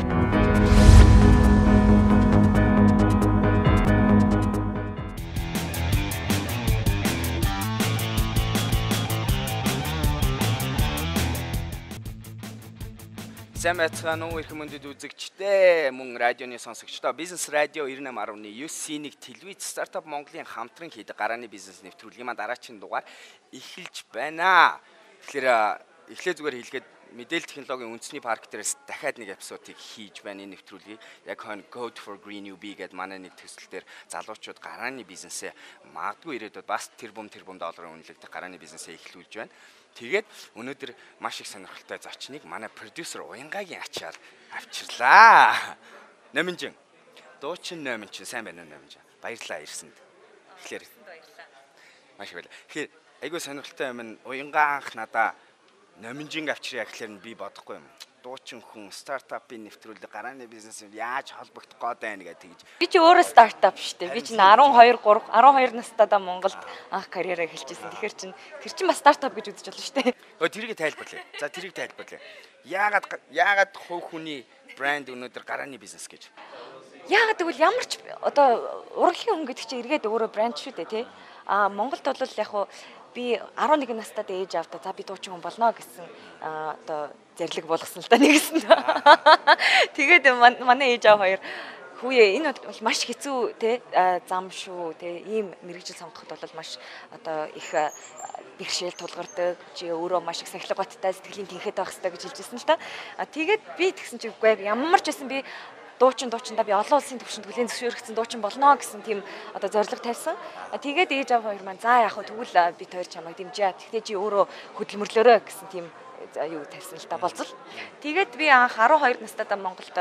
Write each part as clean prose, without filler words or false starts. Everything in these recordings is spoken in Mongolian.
Сайн байцгаана уу, эрхэм мөндөд үзэгчдээ, мөн радионы сонсогчдоо. Бизнес радио 98.9-1 телевиз стартап Монголын хамтран хийдэг гарааны бизнес нэвтрүүлгийн маань дараагийн дугаар эхэлж байна. Тэгэхээр эхлээ зүгээр хэлгээд мэдээлэл технологийн үндэсний парк дээрээс дахиад нэг эпизодыг хийж байна энэ нэвтрүүлгийг. Яг хойно Code for Green UB гэдэг манай нэг төсөл дээр залуучууд гарааны бизнесээ магадгүй ирээдүйд бас тэрбум долларын үнэлэгдэх гарааны бизнесээ эхлүүлж байна. Тэгээд өнөөдөр маш их сонирхолтой зочныг манай продюсер Уянгагийн ачаар авчирлаа. Номинжин. Дуучин Номинжин сайн байна уу Номинжин? Баярлалаа ирсэнд. Тэгэхээр баярлалаа. Маш баярлалаа. Тэгэхээр айгүй сонирхолтой юм Уянгаа анх надаа Номинжин авчирья гэхлээр би бодохгүй юм. Дуучин хүн стартапын нэвтрүүлэг гарааны бизнесээр яаж холбогдох гээд байна гэдэг тэгж. Би чи өөрөө стартап шүү дээ. Би чи 12 настайдаа Монголд анх карьераа эхэлчихсэн. Тэгэхээр тэр чин бас стартап гэж үзэж болно шүү дээ. Тэрийг тайлбарлая. За тэрийг тайлбарлая. Яагаад хувь хүний брэнд өнөөдөр гарааны бизнес гэж? Яагаад гэвэл ямар ч одоо урлагийн хүн гэдэг чинь эргээд өөрөө брэнд шүү дээ, тий. Монголд бол яг хуу би 11 настайд ээж авдаа за би дуучин хүн болно гэсэн одоо зэрлэг болгосон л да нэгсэн. Тэгээд манай ээж аав хоёр хүүе энэ бол маш хэцүү те зам шүү те ийм мэрэгжил сонгоход бол маш одоо их бэрхшээл тулгардаг чи өөрөө маш их сахилга баттай сэтгэлийн тэнхээд байх хэрэгтэй гэж хэлжсэн л та. Тэгээд би тэгсэн чи үгүй ямар ч байсан би дуучиндаа би олон улсын түвшинд хүлээн зөвшөөрөгдсөн дуучин болно гэсэн тийм одоо зорилго тавьсан. Тэгээд ээж аав хоёр маань за яг хөө тэгвэл бид хоёр чамайг дэмжээ. Тэгтээ чи өөрөө хөдөлмөрлөөрэй гэсэн тийм юу тавьсан л та болцол. Тэгээд би анх 12 настайдаа Монголд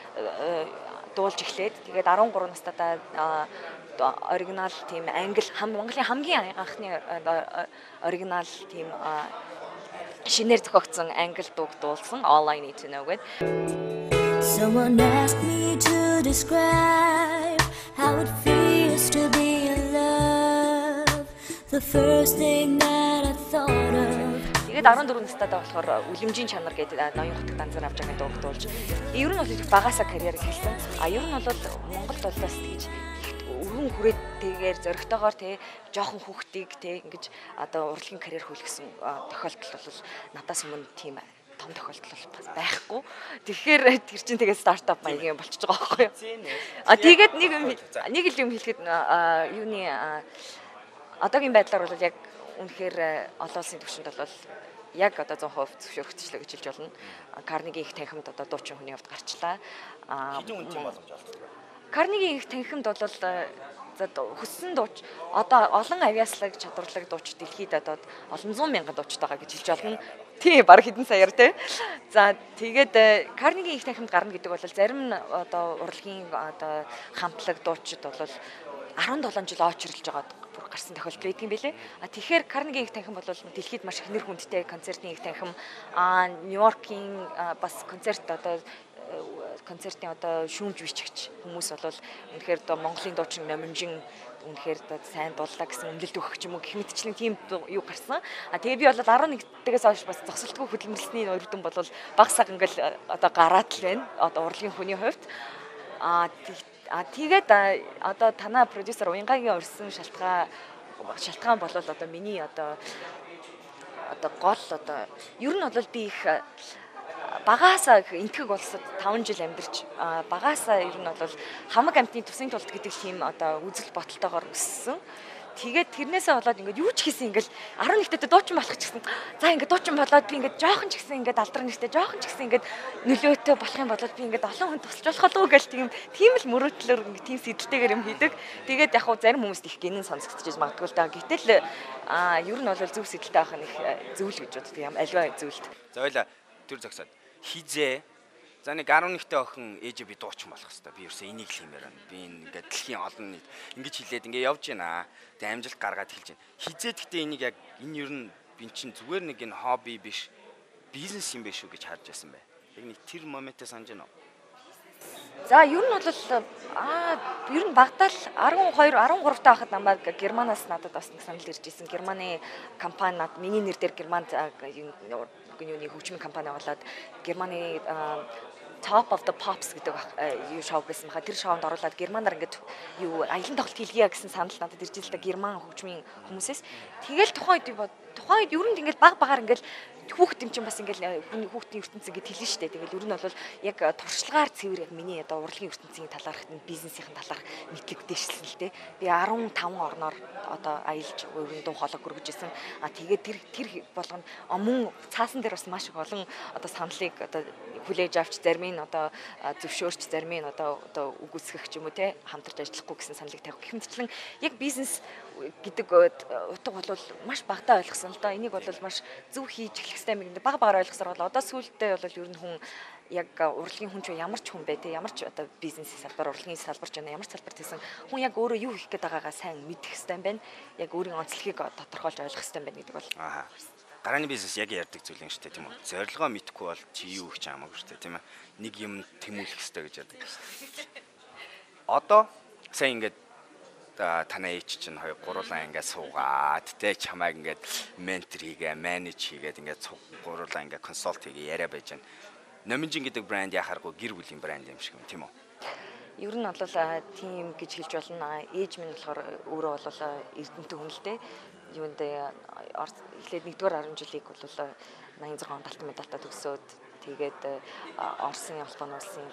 дуулж эхлээд тэгээд 13 настайдаа оригинал тийм англи Монголын хамгийн анхны оригинал тийм шинээр зохиогдсон англи дууг дуулсан All I Need to Know гэдэг. Someone asked me to describe how it feels to be in love. The first thing that I thought of. Тэгээд 14 настайдаа болохоор үлэмжийн чанар гэдэг ноён хотод данзаар авч байгаа дууг дуулж. Ер нь бол их багасаа карьер хийсэн. Ер нь бол Монголд бол бас тэгж өргөн хүрээтэйгээр зөрөгтэйгээр те жоохон хүүхдийг те ингэж одоо урлагийн карьер хөлгсөн тохиолдол бол надаас өмнө тийм том тохиолдол бас байхгүй. Тэгэхээр тэр чинь тэгээд стартап маягийн болчихж байгаа байхгүй юу? Тэгээд нэг л юм хэлэхэд юуны одоогийн байдлаар бол яг үнэхээр олон улсын түвшинд бол яг одоо 100% зөвшөөрөгдчихлээ гэж хэлж болно. Карнегийн их танхимд одоо дуучин хүний хувьд гарчлаа. Хэдэн үнэтэй боломж олддог? Карнегийн их танхимд бол хүссэн дууч одоо олон авиаслаг чадварлаг дууч дэлхийд одоо олон 100 мянган дуучид байгаа гэж хэлж болно. Тий, баг хэдэн саяар тий. За тэгээд Карнегийн их танхимд гарна гэдэг бол зарим одоо урлагийн одоо хамтлаг дуучид бол 17 жил очрлж байгаа бүр гарсан тохиолдол байдаг юм билэ. Тэгэхээр Карнегийн их танхим бол дэлхийд маш их нэр хүндтэй концертын их танхим. Нью-Йоркийн бас концертын одоо шүүмж бичигч хүмүүс бол үнэхээр одоо Монголын дуучин Номинжин үнэхээр сайн дууллаа гэсэн үнэлт өгөх юм уу гэх мэтчлэн тийм юу гарсан. Тэгээ би бол 11-дээс хойш бас зогсолтгүй хөдөлмөрлөсний өргөдөн бол баг саг ингээл одоо гараад л байна. Одоо урлагийн хүний хувьд. Тэгээд одоо танаа продюсер Уянгагийн урьсан шалтгаан бол одоо миний одоо гол одоо ер нь бол би их багаасаа энтгэг улсад 5 жил амьдарч багаасаа ер нь бол хамаг амьтны төсвийн тулд гэдэг тийм одоо үзэл бодолтойгоор өссөн. Тэгээд тэрнээсээ болоод ингээд юу ч хийсэн ингээд 11-т дуучин болох ч гэсэн за ингээд дуучин болоод би ингээд жоохон ч гэсэн ингээд алдар нэртэй жоохон ч гэсэн ингээд нөлөөтэй болох юм болоод би ингээд олон хүн тусалж болох уу гэл тийм л мөрөөдлөөр ингээд тийм сэдэлтэйгээр юм хийдэг. Тэгээд яг хуу зарим хүмүүст их гинэн сонсогдчихж магадгүй л да. Гэтэл ер нь бол зөв сэдэлтэй байх нь их зөв л гэж боддог юм. Альва зөвлөлт. За ойлаа төр зогсоод хизээ за нэг 11-т охин ээжээ би дуучин болох хэвээр. Би ерөөсөө энийг л хиймээр байна. Би ингээд дэлхийн олон нийт ингэж хэлээд ингээд явж байна. Тэгээ амжилт гаргаад хэлж байна. Хизээ гэхдээ энийг яг энэ ер нь би чинь зүгээр нэг энэ хобби биш бизнес юм биш үү гэж харж байсан бай. Яг нэг тэр моментээ санаж байна уу? За ер нь бол ер нь багтаал 13 таа хахад намайг Германаас надад бас нэг санал ирж ирсэн. Германы компани над миний нэр дээр Германд юуны хөгжмийн компани болоод Германы Top of the Pops гэдэг юу шоу байсан баха. Тэр шоунд оруулаад германаар ингээд юу аялын тоглолт хийлгийа гэсэн санал надад ирж л та герман хөгжмийн хүмүүсээс. Тэгэл тухайн үед ер нь ингээд баг багаар ингээд хүүхд юм чинь бас ингээл хүүхдийн ертөнцийн гэж хэлнэ шүү дээ. Тэгэл ер нь бол яг туршлагаар цэвэр яг миний одоо урлагийн ертөнцийн талаарх нь бизнесийн талаарх мэдлэг дэвшилсэн л дээ. Би 15 орноор одоо аялж өргөн дуу хоолой хүргэжсэн. Тэгээд тэр болгоно мөн цаасан дээр бас маш их олон одоо саналыг одоо хүлээж авч зарим нь одоо зөвшөөрч зарим нь одоо үгүйсгэх ч юм уу те хамтарч ажиллахгүй гэсэн саналыг тавих. Гэх мэтчлэн яг бизнес гэдэг утга бол маш багтаа ойлгосон л да. Энийг бол маш зөв хийж эхлэх хэрэгтэй юм. Бага багаар ойлгосоор бол одоо сүүлдээ бол ер нь хүн яг урлагийн хүн ч ямар ч хүн бэ те ямар ч одоо бизнесийн салбар урлагийн салбар ч ямар ч салбарт хийсэн хүн яг өөрөө юу хийх гээд байгаагаа сайн мэдэх хэрэгтэй юм байна. Яг өөрийн онцлогийг тодорхойлж ойлгох хэрэгтэй юм байна гэдэг бол. Гарааны бизнес яг ярьдаг зүйл юм шүү дээ тийм үү. Зорилгоо мэдэхгүй бол чи юу хийж хамаагүй шүү дээ тийм ээ. Нэг юм тэмүүлэх хэрэгтэй гэж ярьдаг. Одоо сайн ингээд танай ээч чинь 2 3 ингээд суугаад тэ чамайг ингээд ментор хийгээ, менеж хийгээд ингээд гурлаа ингээд консалт хийгээ яриа байж байна. Номинжин гэдэг брэнд яхааргүй гэр бүлийн брэнд юм шиг юм тийм үү? Ер нь бол тийм гэж хэлж болно. Ээж минь болохоор өөрөө бол эрдэнэтэй хүн л дээ. Юунд эхлээд 1-р 10 жилийг бол 86 онд алтан медальтай төгсөөд тэгээд Оросын Албан улсын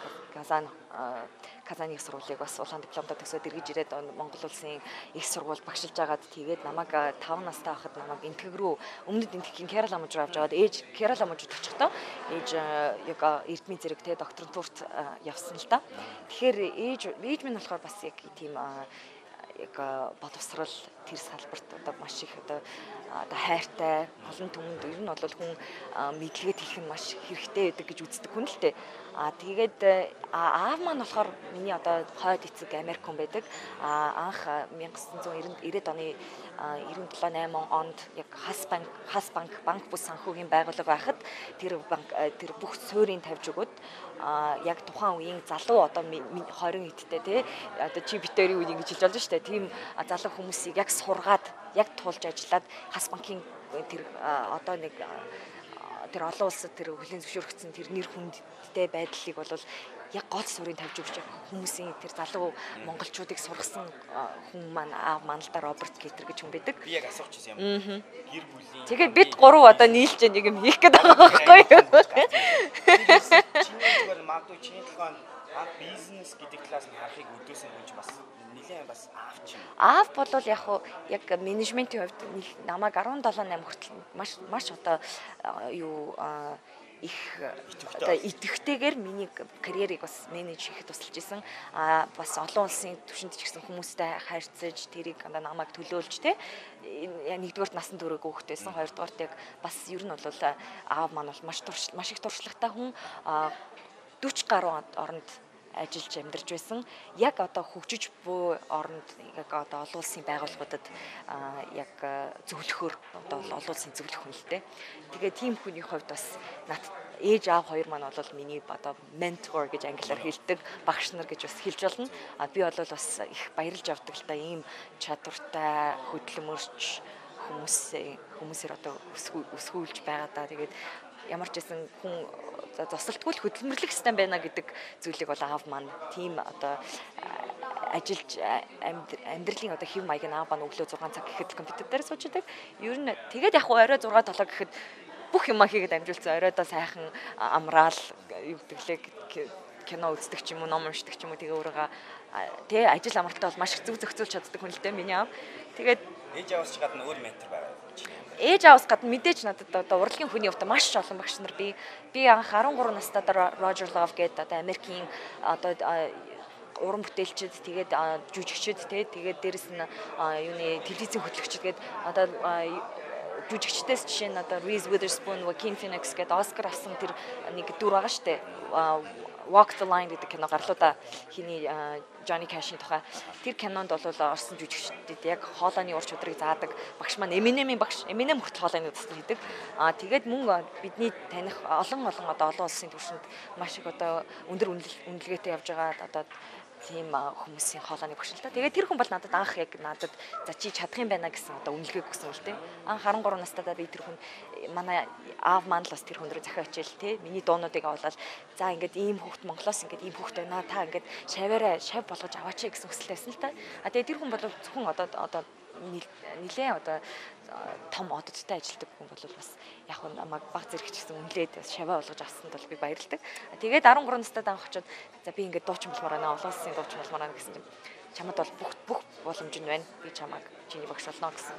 Казаны их сургуулийг бас улаан дипломтой төгсөөд эргэж ирээд Монгол улсын их сургууль багшилж агаад тэгээд намайг 5 настай байхад намайг энтгэг рүү өмнөд энтгэхийн Керала мужид авч аваад ээж Керала мужид очихдоо ээж яг эрдмийн зэрэг те докторантурт явсан л да. Тэгэхээр ээж минь болохоор бас яг тийм яг боловсрал тэр салбарт одоо маш их одоо хайртай олон түмэнд ер нь бол хүн мэдлэгэд хэлэх нь маш хэрэгтэй байдаг гэж үздэг хүн л дээ. Тэгээд аав маань болохоор миний одоо хойд эцэг Америк хүн байдаг. Анх 1990-ад оны 97-8 онд яг Хас банк бус санхүүгийн байгууллага байхад тэр бүх суурийг тавьж өгөөд яг тухайн үеийн залуу одоо 20 эдтэй тий одоо чи битэрийн үеийг гэж хэлж болж штэ тийм залуу хүмүүсийг яг сургаад яг туулж ажиллаад Хас банкын тэр одоо нэг тэр олон улсад тэр хүлээн зөвшөөрөгдсөн тэр нэр хүндтэй байдлыг бол яг гол суурийг тавьж өгч хүмүүсийн тэр залуу монголчуудыг сургасан хүн маань аав маань л да Роберт Кетер гэж хүн байдаг. Би яг асуучихсан юм. Гэр бүлийн. Тэгээд бид 3 одоо нийлж нэг юм хийх гээд байгаа байхгүй юу? Чиний зүгээр магадгүй чиний толгойд бизнес гэдэг талаас нь харахыг өдөөсөн гэж бас нэлээд бас аавч юм. Аав бол яг менежментийн хувьд намайг 17-8 хүртэл маш одоо юу их одоо идэвхтэйгээр миний карьерийг бас менеж хийхэд тусалж исэн. Бас олон улсын түвшинд ч гэсэн хүмүүстэй харьцаж тэрийг намайг төлөөлж те 1-р насны дөрөв хөөхт байсан. 2-р яг бас ер нь бол аав маань бол маш их туршлагатай хүн 40 гаруй оронд ажиллаж амьдарч байсан. Яг одоо хөгжиж буй оронд яг одоо олон улсын байгууллагуудад яг зөвлөхөөр одоо олон улсын зөвлөх хүн л дээ. Тэгээ тийм хүний хувьд бас над ээж аав хоёр маань бол миний одоо ментор гэж англиар хэлдэг багш нар гэж бас хэлж болно. Би бол бас их баярлж авдаг л да ийм чадвартай хөдөлмөрч хүмүүсээр одоо өсгүүлж байгаа да. Тэгээд ямар ч гэсэн хүн зосолтгүй л хөдөлмөрлөх систем байна гэдэг зүйлийг бол аав маань тийм одоо ажиллаж амьдралын одоо хэв маяг аав маань өглөө 6 цаг гэхэд компьютер дээр сууж байдаг. Ер нь тэгээд яг орой 6-7 гэхэд бүх юм хийгээд амжуулсан. Оройдоо сайхан амраал юу гэдгэлээ кино үздэг ч юм уу, ном уншдаг ч юм уу тэгээ өөрийгөө тий ажил амралтаа бол маш их зөв зохицуулж чаддаг хүн л дээ миний аав. Тэгээд ээж аавч гадна өөр ментор байгаа. Ээж аавс гадна мэдээж надад одоо урлагийн хүний хувьд маш олон багш нар би анх 13 настай Roger Love гэдэг одоо Америкийн одоо уран бүтээлчд тэгээд жүжигчд тэгээд дээрэс нь юуны телевизийн хөтлөгчд гээд одоо жүжигчдээс жишээ нь одоо Reese Witherspoon, Joaquin Phoenix гэдэг Оскар авсан тэр нэг дүр байгаа штэ. Walk the Line гэдэг кино гарлуудаа хиний Johnny Cash-ийн тухай тэр кинонд бол орсон жүжигчдэд яг хоолойны ур чадрыг заадаг багш маань Eminem хүртэл хоолойны тусал хийдэг. Тэгээд мөн бидний таних олон одоо олон улсын түвшинд маш их одоо өндөр үнэлгээтэй явж байгаа одоо тийм хүмүүсийн хоолойны багш л та. Тэгээд тэр хүн бол надад анх яг надад за чи чадах юм байна гэсэн одоо үнэлгээг өгсөн л те. Анх 13 настайдаа би тэр хүн манай аав маань л бас тэр хүн рүү захиа очил те. Миний дуунуудыг аваад за ингээд ийм хүүхд Монголоос ингээд ийм хүүхд байна та ингээд шав болгож аваач гэсэн хүсэлтэй байсан л та. Тэгээд тэр хүн бол зөвхөн одоо нилээ одоо том ододтой ажилладаг хүн бол бас яг нь намайг баг зэрэг ч гэсэн үнэлээд шаваа болгож авсанд бол би баярлагдав. Тэгээд 13 настайд анх очиод за би ингээд дуучин болмоор байна. Олон улсын дуучин болмоор байна гэсэн чинь чамд бол бүх боломж нь байна. Би чамайг чиний багш болно гэсэн.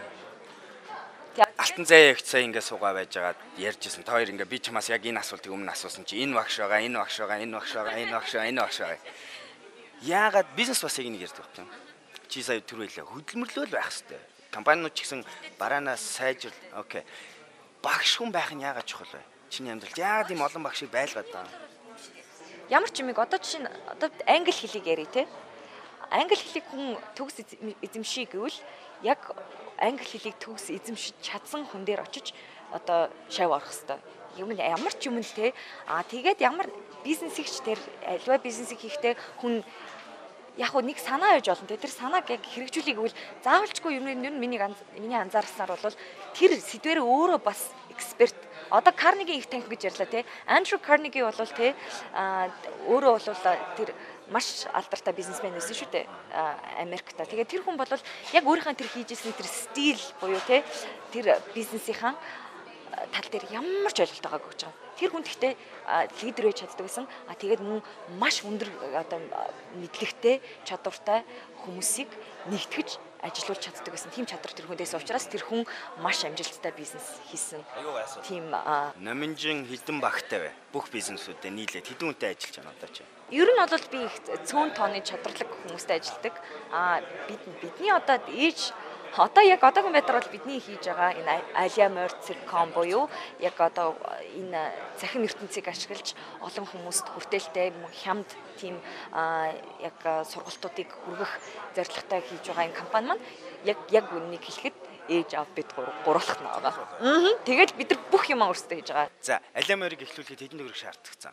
Алтан заяа их сая ингээд суугаа байжгаад ярьжсэн. Та хоёр ингээд би чамаас яг энэ асуултыг өмнө асуусан чи энэ багш байгаа, энэ багш байгаа, энэ багш байгаа, энэ багш байгаа, энэ багш байгаа. Яагаад бизнес бас яг нэг ярьдаг юм. Чи сая түр хэлээ хөдөлмөрлөл байх хэвээр. Компаниуд ч гэсэн бараанаас сайжрал окей. Багш хүн байх нь яагаад чухал вэ? Чиний амьдралд яагаад ийм олон багшийг байлгаад байгаа? Ямар ч юмыг одоо жишээ нь одоо англи хэлийг ярий те. Англи хэлийг хүн төгс эзэмший гэвэл яг англи хэлийг төгс эзэмшиж чадсан хүн дээр очиж одоо шав орох хэвээр. Ямар ч юм нь те. Тэгээд ямар бизнесэгч тэр альва бизнесийг хийхдээ хүн яг нэг санаа явж болно те. Тэр санааг яг хэрэгжүүлэх гэвэл заавалчгүй юм нь миний анзаарснаар бол тэр сэдвэрээ өөрөө бас эксперт. Одоо Carnegie их танхи гэж ярьлаа те. Andrew Carnegie бол те өөрөө бол тэр маш алдартай бизнесмен байсан шүү дээ. Америкта. Тэгээд тэр хүн бол яг өөрийнхөө тэр хийжсэн тэр стил буюу те тэр бизнесийнхэн тал дээр ямар ч ойлголт байгааг гэж байгаа. Тэр хүн гэхдээ лидер байж чаддаг гэсэн. Тэгээд мөн маш өндөр одоо мэдлэгтэй, чадвартай хүмүүсийг нэгтгэж ажилуулж чаддаг гэсэн. Тим чадвар тэр хүндээс учраас тэр хүн маш амжилттай бизнес хийсэн. Тим Номинжин хідэн багтай бай. Бүх бизнесүүдэд нийлээд хэдэн хүнтэй ажиллаж байна одоо чи? Ер нь бол би их цөөн тооны чадварлаг хүмүүстэй ажилладаг. Бидний одоо ээж одоо яг одоогийн байдлаар бол бидний хийж байгаа энэ Aliamor Circon буюу яг одоо энэ цахим ертөнцийг ашиглаж олон хүмүүст хүртээлтэй хямд тийм яг сургалтуудыг хүргэх зорилготой хийж байгаа энэ компани маань яг үнийг хэлэхэд ээж аав бид гурлах нь байгаа. Тэгээд бид нар бүх юм өөрсдөө хийж байгаа. За, Aliamor-ыг эхлүүлэхэд хэдэн төгрөг шаардлагатай?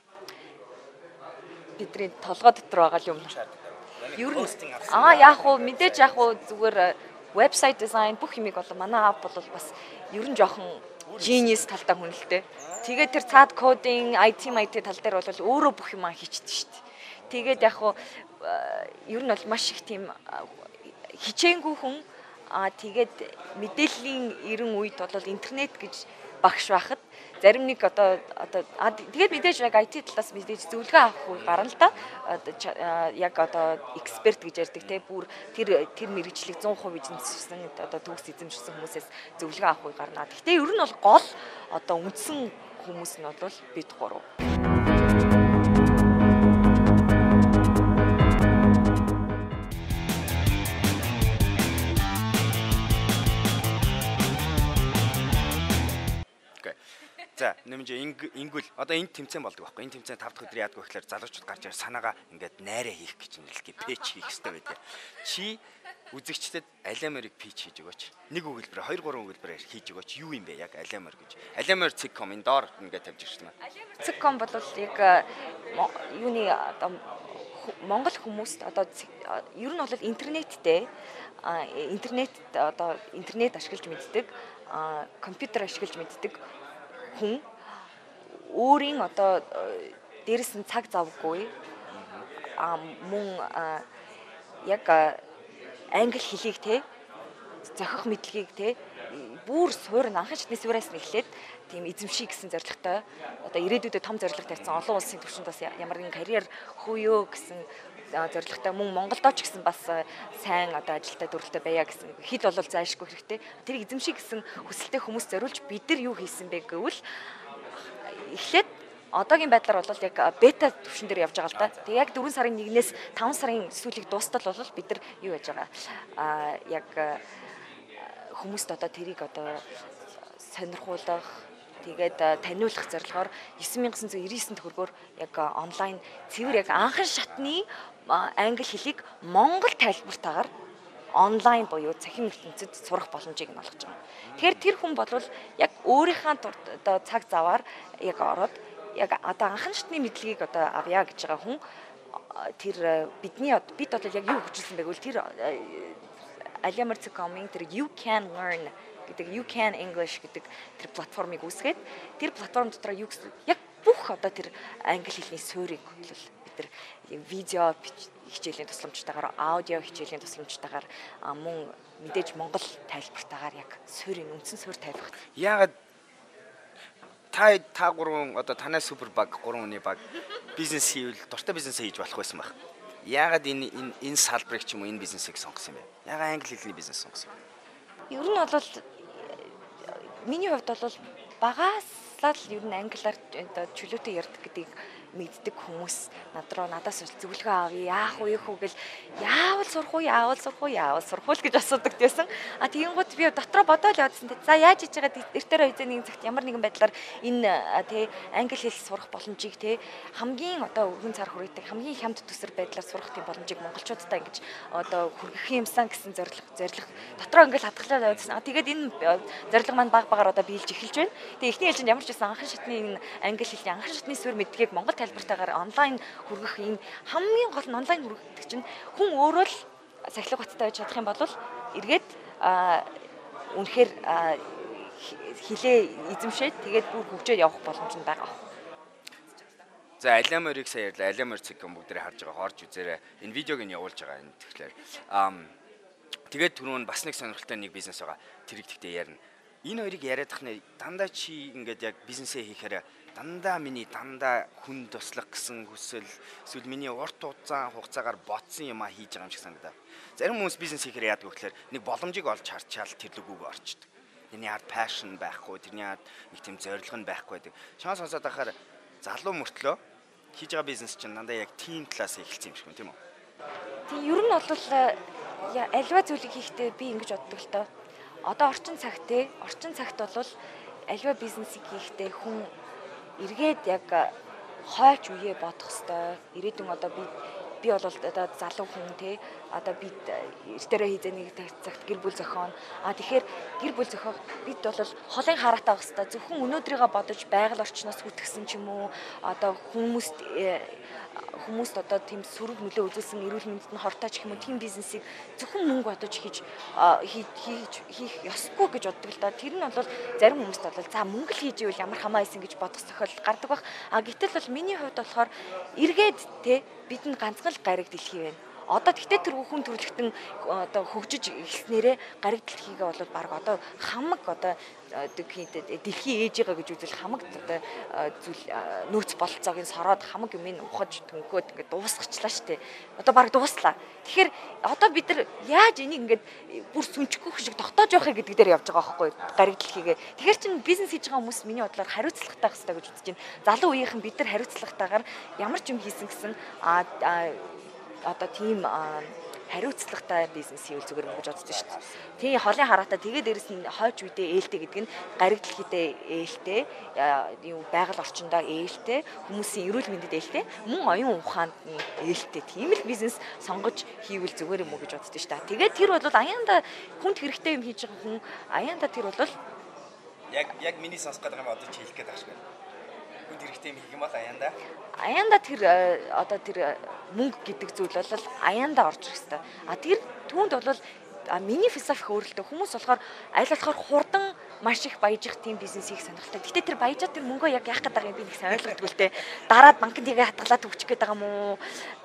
Бидний толгой дотор байгаа юм шаардлагатай. Ер нь яг уу мэдээж яг уу зүгээр вебсайт дизайн бүх юмыг бол манай аав бол бас ер нь жоохон genius талтай хүн л дээ. Тэгээд тэр цаад кодинг, IT тал дээр бол өөрөө бүх юм хийчихдээ шүү дээ. Тэгээд яг хуу ер нь бол маш их тийм хичээнгүй хүн тэгээд мэдээллийн ерөн үед бол интернет гэж багш байхад зарим нэг одоо тэгээд мэдээж яг IT талаас мэдээж зөвлөгөө авах үе гарна л да. Яг одоо эксперт гэж ярьдаг те бүр тэр мэрэгжлийг 100% эзэмшсэн одоо төгс эзэмшсэн хүмүүсээс зөвлөгөө авах үе гарна. Гэхдээ ер нь бол гол одоо үндсэн хүмүүс нь бол бид гурав. За, нэмж ингүүл одоо энэ тэмцээн болдог байхгүй. Энэ тэмцээн 5 дахь өдөр яадаг вэ гэхээр залуучууд гарч ирж санаагаа ингээд найраа хийх гэж нэрлэгээ пэйж хийх хэрэгтэй байдаг. Чи үзэгчдэд Aliamor-ыг пэйж хийж өгөөч. Нэг өгүүлбэр, 2-3 өгүүлбэрээр хийж өгөөч. Юу юм бэ яг Aliamor гэж? Aliamor Circon энэ доор ингээд тавьж ирсэн. Aliamor Circon бол яг юуны одоо Монгол хүмүүст одоо ер нь бол интернеттэй интернет ашиглаж мэддэг, компьютер ашиглаж мэддэг хүн өөрийн одоо дээрэс нь цаг завгүй мөн яг англи хэлийг те зохих мэдлэгийг те бүр суур анхан шатны суураас нь эхлээд тийм эзэмших гэсэн зорилготой одоо ирээдүйдээ том зорилго тавьсан олон улсын түвшинд бас ямар нэгэн карьер хөөё гэсэн зорилготой мөн Монголдоо ч гэсэн бас сайн одоо ажилтаа дүрэлтэй байя гэсэн хэл бол зайлшгүй хэрэгтэй. Тэр эзэмших гэсэн хүсэлтэй хүмүүс зориулж бид нар юу хийсэн бэ гэвэл эхлээд одоогийн байдлаар бол яг бета түвшин дээр явж байгаа л да. Тэг яг 4 сарын 1-ээс 5 сарын сүүлийг дуустал бол бид нар юу яаж байгаа яг хүмүүст одоо тэрийг одоо сонирхуулах тэгээд таниулах зорилгоор 9999 төгрөгөөр яг онлайн цэвэр яг анхан шатны англи хэлийг монгол тайлбартаагаар онлайн буюу цахим ертөнцид сурах боломжийг нь олгож байгаа. Тэгэхээр тэр хүн бол яг өөрийнхөө одоо цаг заваар яг ороод яг одоо анхан шатны мэдлэгийг одоо авъя гэж байгаа хүн тэр бид бол яг юу хүчилсэн байг вэ? Тэр Aliamericom-ийн тэр You Can Learn гэдэг You Can English гэдэг тэр платформыг үүсгээд тэр платформ дотор юу гэсэн яг бүх одоо тэр англи хэлний суурийг бол бид нар видео хичээлийн тусламжтайгаар аудио хичээлийн тусламжтайгаар мөн мэдээж монгол тайлбартаагаар яг суурийн үндсэн суур тайлбарт. Яагаад та гурван одоо танай супер баг 3 хүний баг бизнес хийвэл дуртай бизнес хийж болох байсан байх. Яагаад энэ салбарыг ч юм уу энэ бизнесийг сонгосон юм бэ? Яагаад англи хэлний бизнес сонгосон юм? Ер нь бол миний хувьд бол багаасаа л ер нь англиар чөлөөтэй ярьдаг гэдгийг мэддэг хүмүүс надаас зөвлөгөө авъя яах вэ гэл яавал сурах уу гэж асуудаг гэсэн. Тэгэнгүүт би дотроо бодоод явдсан. За яаж хийж байгаа эртээр үеийн нэг цагт ямар нэгэн байдлаар энэ англи хэл сурах боломжийг хамгийн одоо өргөн цар хүрээтэй хамгийн хямд төсөр байдлаар сурах тийм боломжийг монголчуудтай ингэж одоо хүргэх юмсан гэсэн зорилго дотроо ингээл хадгалаад явдсан. Тэгээд энэ зорилго маань багаар одоо биелж эхэлж байна. Тэгээд эхний ээлжинд ямар ч байсан анхан шатны энэ англи хэлний анхан шатны суурь мэдгийг монгол тайлбартаагаар онлайн хүргэх энэ хамгийн гол нь онлайн хүргэх чинь хүн өөрөө л сахилга баттай байж чадах юм бол эргээд үнэхээр хилээ эзэмшээд тэгээд бүр хөгжөөд явах боломж нь байгаа. За Aliamericom сая ярьлаа. Aliamericom бүгдээ харж байгаа орж үзээрэй. Энэ видеог нь явуулж байгаа энэ тэгэхээр тэгээд түрүүн бас нэг сонирхолтой нэг бизнес байгаа. Тэрийг тэгтээ ярина. Энэ хоёрыг яриад тахны дандаа чи ингээд яг бизнесээ хийхээр дандаа хүн туслах гэсэн хүсэл эсвэл миний урт хугацаагаар ботсон юм хийж байгаа юм шиг санагдав. Зарим хүмүүс бизнес хийхээр яадаг вэ гэхээр нэг боломжийг олж харчаал тэр лүгүүг орчдөг. Тэрний ард passion байхгүй, тэрний ард нэг тийм зорилго нь байхгүй байдаг. Шанс сонсоод байхаар залуу мөртлөө хийж байгаа бизнес чинь дандаа яг team талаас эхэлсэн юм шиг байна тийм үү? Тийм ер нь бол альва зүйлийг хийхдээ би ингэж боддог л тоо. Одоо орчин цагт бол альва бизнесийг хийхдээ хүн эргээд яг хойч үеэ бодох хэвээр ирээдүйн одоо би бол одоо залуу хүн одоо бид эртээрээ хийзэнийг цагт гэр бүл зохион тэгэхээр гэр бүл зохиох бид бол холын хараатай байх хэвээр зөвхөн өнөөдрийгөө бодож байгаль орчноос хүтгсэн ч юм уу одоо хүмүүст одоо тийм сөрөг нөлөө үзүүлсэн эрүүл мэндэд нь хортой ч юм уу тийм бизнесийг зөвхөн мөнгө бодож хийх ёсгүй гэж боддог л да. Тэр нь бол зарим хүмүүст бол за мөнгө л хийж ивэл ямар хамаа исэн гэж бодох тохиолдол гардаг байх. Гэтэл бол миний хувьд болохоор эргээд бидэнд ганцхан л гариг дэлхий байна. Одоо тэгтээ тэр хүн төрөлхтөн одоо хөгжиж эхэлснээрээ гариг дэлхийгээ бол баг одоо хамаг одоо дэлхий ээж байгаа гэж үзэл хамаг одоо зүйл нөөц болцоог нь сороод хамаг юм ин ухаж төнхөөд ингээд дуусгачлаа штэ. Одоо баг дууслаа. Тэгэхээр одоо бид нар яаж энийг ингээд бүр сүнчгөх шиг тогтоож явах гэдэг дээр явж байгаа байхгүй гариг дэлхийгээ. Тэгэхээр чин бизнес хийж байгаа хүмүүс миний бодлоор хариуцлагатай байх хэрэгтэй гэж үзэж байна. Залуу үеийнхэн бид нар хариуцлагатайгаар ямар ч юм хийсэн гэсэн одоо тийм хариуцлагатай бизнес хийвэл зүгээр юм гэж боддог шүү дээ. Тийм холын хараатай тэгээд дээрэс нь хойч үедээ ээлтэй гэдэг нь гариг дэлхийдээ ээлтэй, юу байгаль орчиндөө ээлтэй, хүмүүсийн эрүүл мэндэд ээлтэй, мөн оюун ухаанд нь ээлтэй. Тийм л бизнес сонгож хийвэл зүгээр юм уу гэж боддог шүү дээ. Тэгээд тэр бол аяанда хүнд хэрэгтэй юм хийж байгаа хүн аяанда тэр бол яг миний сонсох гэдэг юм одоо чи хэлэх гээд байгаа шүү дээ. Хүнд хэрэгтэй юм хийх юм бол аяанда тэр одоо тэр мөнгө гэдэг зүйл бол аяанда орж ирэх хэвээр. Тэр түүнд бол миний философи өөрлөлтөө хүмүүс болохоор аль болохоор хурдан маш их баяжих тийм бизнес хийх сонирхолтой. Гэтэ тэр баяжаад тэр мөнгөө яг яах гэдэг юм би нэг сайн ойлгодгүй л дээ. Дараад банкнд игээ хатгалаад өгчих гээд байгаа юм уу?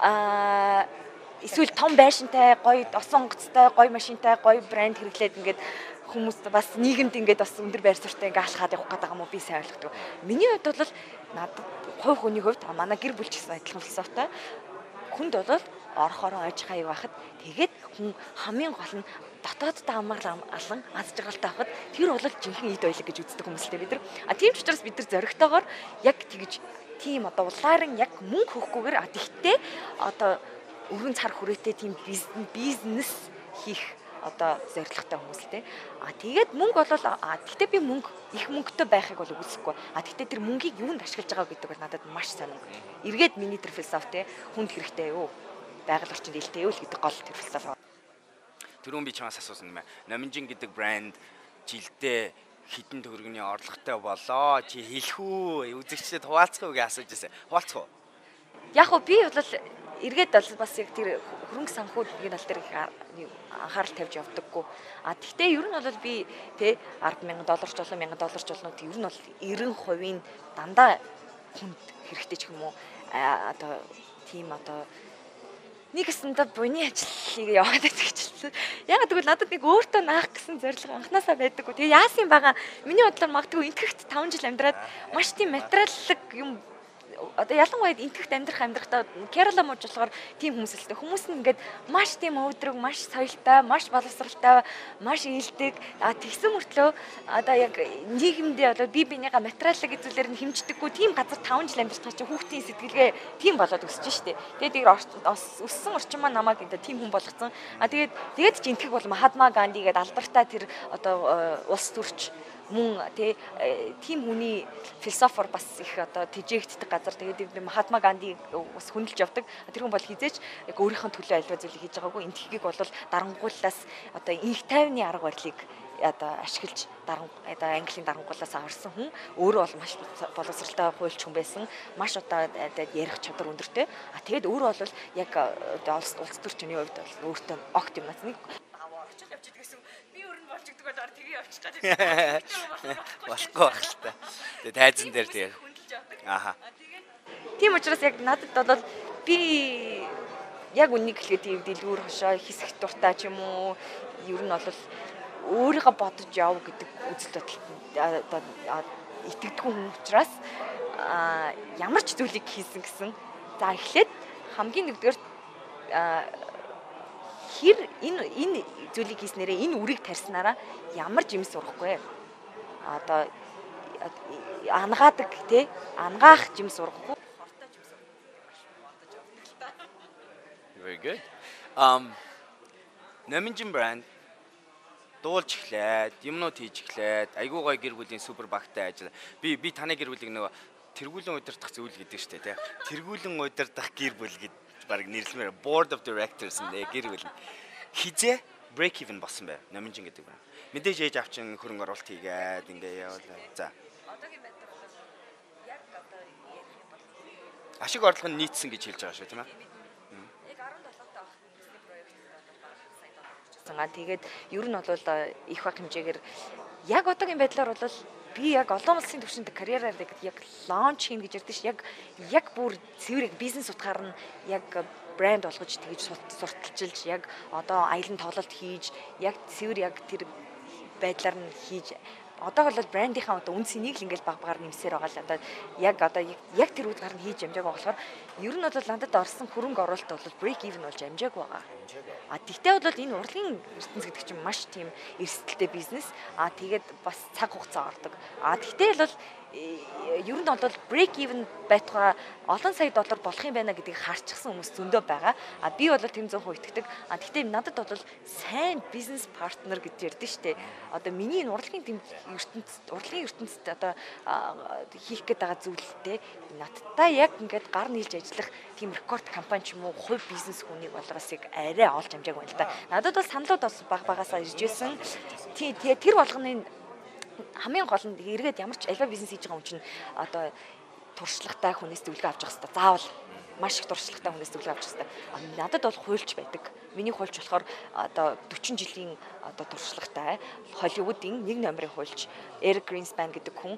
Эсвэл том байшинтай, гоё осон онгоцтой, гоё машинтай, гоё брэнд хэрэглээд ингээд хүмүүс бас нийгэмд ингээд бас өндөр байр суурьтай ингээд алхаад явах гэдэг юм уу би сайн ойлгохгүй. Миний хувьд бол надад хувь хүний хувьд манай гэр бүл ч гэсэн адилхан философитой. Хүнд бол орохороо ойж хаяг байхад тэгээд хүн хамгийн гол нь дотооддоо амгалан аз жаргалтай байхад тэр бол жинхэнэ эд ойлог гэж үздэг хүмүүстэй бид нар. Тийм ч учраас бид нар зоригтойгоор яг тэгж тийм одоо улаарын яг мөнгө хөхгүйгээр тэгтээ одоо өргөн цар хүрээтэй тийм бизнес хийх одоо зорилготой хүмүүс л те. Тэгээд мөнгө бол тэгтээ би их мөнгөтэй байхыг бол үгүйсэхгүй. Тэгтээ тэр мөнгийг юунд ашиглаж байгаа гэдэг бол надад маш сонирм. Эргээд миний тэр философи те хүнд хэрэгтэй юу? Байгаль орчинд ээлтэй юу л гэдэг гол тэр философи. Түрүүн би чамаас асуусан юм байна. Номинжин гэдэг брэнд жилдээ хитэн төгрөгийн орлоготой болоо. Чи хэлэх үү? Үзэгчдэд хуваалцах уу гэж асууж байсан. Хуваалцах уу? Яг уу би бол эргээд бол бас яг тэр хөрөнгө санхүүгийн тал дээр анхаарал тавьж явдаггүй. Тэгтээ ер нь бол би тэ $10,000 ч болно, $1,000 ч болно. Ер нь бол 90% дандаа хүнд хэрэгтэй ч юм уу. Одоо тийм одоо нэг гэсэндээ буйны ажлыг яваад байгаа. Яг тэгвэл надад нэг өөртөө наах гэсэн зорилго анханасаа байдаггүй. Тэгээ яасан байгаа. Миний бодлоор магадгүй энтгэхт 5 жил амьдраад маш тийм материаллык юм одоо ялангуяа энтгэхт амьдрахдаа Керала мууж болохоор тийм хүмүүс л дээ. Хүмүүс нь ингээд маш тийм өөдрөг, маш соёлтой, маш боловсралтай, маш ээлдэг. Тэгсэн мөртлөө одоо яг нийгэмдээ одоо бие биенийхээ материаллык зүйлээр нь хэмждэггүй тийм газар 5 жил амьдарч байгаа чинь хүүхдийн сэтгэлгээ тийм болоод өсөж штэ. Тэгээд өссөн орчин маань намайг энэ тийм хүн болгоцсон. Тэгээд ч энтгэх бол Махатма Ганди гэдэг алдартай тэр одоо улс төрч мөн тийм хүний философор бас их одоо тэжээгддэг газар. Тэгээд Махатма Ганди бас хүндэлж явдаг. Тэр хүн бол хизээч яг өөрийнхөө төлөө альва зүйлийг хийж байгаагүй. Энтхийг бол дарангууллаас одоо инх тайвны арга барилыг одоо ашиглаж одоо Английн дарангууллаас аварсан хүн. Өөрөө бол маш боловсралтай хуульч хүн байсан. Маш одоо ярих чадвар өндөртэй. Тэгээд өөрөө бол яг улс төрчний хувьд бол өөртөө огт юм нэг орчил явж идэгсэн. Би өөр нь болж иддэг бол тгий явчих гэдэг. Болохгүй байх л та. Тэгээ тайзан дээр тэгээ хүндэлж явдаг. Ааха. Тийм учраас яг надад бол би яг үнийг хэлгээд тийм дэлгүүр хошоо хэсэх дуртай ч юм уу ер нь бол өөрийгөө бодож яв гэдэг үзэл бодолд итгэдэг хүн учраас ямар ч зүйлийг хийсэн гэсэн. За эхлээд хамгийн нэгдүгээр хэр энэ зүйлийг хийснээрээ энэ үрийг тарьснараа ямар жимс урахгүй. Одоо ангаадаг те ангаах жимс урахгүй. Very good. Наминжин брэнд дуулж эхлээд, юмнууд хийж эхлээд, айгуу гой гэр бүлийн супер багтай ажил. Би таны гэр бүлийг нөгөө тэргүүлэн удирдах зүйл гэдэг штэ тий. Тэргүүлэн удирдах гэр бүл гэж баг нэрлэмээр board of directors нэ гэр бүл. Хизээ break even болсон бай. Наминжин гэдэг байна. Мэдээж ээж авчин хөрөнгө оруулалт хийгээд ингээ явуулаа. За. Одоогийн байдлаар бол яг одоо ярих юм бол ашиг орлого нь нийцсэн гэж хэлж байгаа шүү тийм ээ. Яг 17 таа бизнес проект байна. Тэгээд ер нь бол их баг хэмжээгээр яг одоогийн байдлаар бол би яг олон улсын түвшинд карьераар яг лонч хийн гэж ярьдэн ш. Яг бүр цэвэр бизнес утгаар нь яг брэнд болгож тэгж сурталчилж яг одоо аялын тоглолт хийж яг цэвэр яг тэр байдлаар нь хийж одоо бол брендийнхаа одоо үнцнийг л ингээл баг нэмсээр байгаа л одоо яг тэр үдгээр нь хийж амжааг болохоор ер нь бол надад орсон хөрөнгө оруулалт бол break even болж амжааг байгаа. Тэгтээ бол энэ урлагийн ертөнц гэдэг чинь маш тийм эрсдэлтэй бизнес. Тэгээд бас цаг хугацаа ордог. Тэгтээ бол ер нь бол break even байтугай олон сая доллар болох юм байна гэдгийг харчихсан хүмүүс зөндөө байгаа. Би бол тэм 100% итгэдэг. Тэгтээ надад бол сайн бизнес партнер гэж ярьдэн штэ. Одоо миний энэ урлагийн ертөнцид одоо хийх гээд байгаа зүйлтэй надтай яг ингээд гар нийлж ажиллах тийм рекорд компани ч юм уу хувь бизнес хүнийг болоос яг арай олж амжааг байна л да. Надад бол саналууд бас багасаа ирж ирсэн. Тэр болгоны хамгийн гол нь эргээд ямар ч альва бизнес хийж байгаа хүн чинь одоо туршлагатай хүнээс зөвлөгөө авч явах хэрэгтэй. Заавал маш их туршлагатай хүнээс зөвлөгөө авч явах хэрэгтэй. Надад бол хуульч байдаг. Миний хуульч болохоор одоо 40 жилийн одоо туршлагатай Холливуудын 1 номерын хуульч Eric Greenspan гэдэг хүн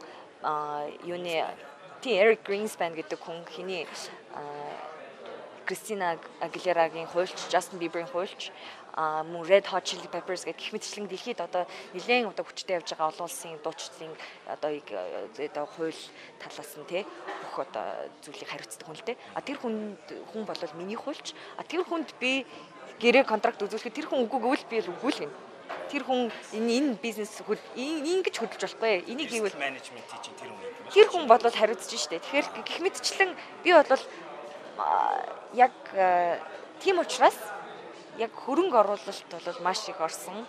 Eric Greenspan гэдэг хүн хиний Кристина Агилерагийн хуульч, Justin Bieber-ийн хуульч, мөн Red Hot Chili Peppers гэх мэтчлэн дэлхийд одоо нэлээд одоо хүчтэй явж байгаа олон улсын дуучдын одоо хууль талаас нь бүх одоо зүйлийг хариуцдаг хүн л дээ. Тэр хүн бол миний хуульч. Тэр хүнд би гэрээ контракт үзүүлэхэд тэр хүн үгүй гэвэл би үгүүлгэн. Тэр хүн энэ бизнес ингэж хөдөлж болохгүй. Энийг хийвэл менежментийн чинь тэр хүн бол хариуцж штэ. Тэгэхээр гэх мэтчлэн би бол яг тийм учраас яг хөрөнгө оруулалт бол маш их орсон.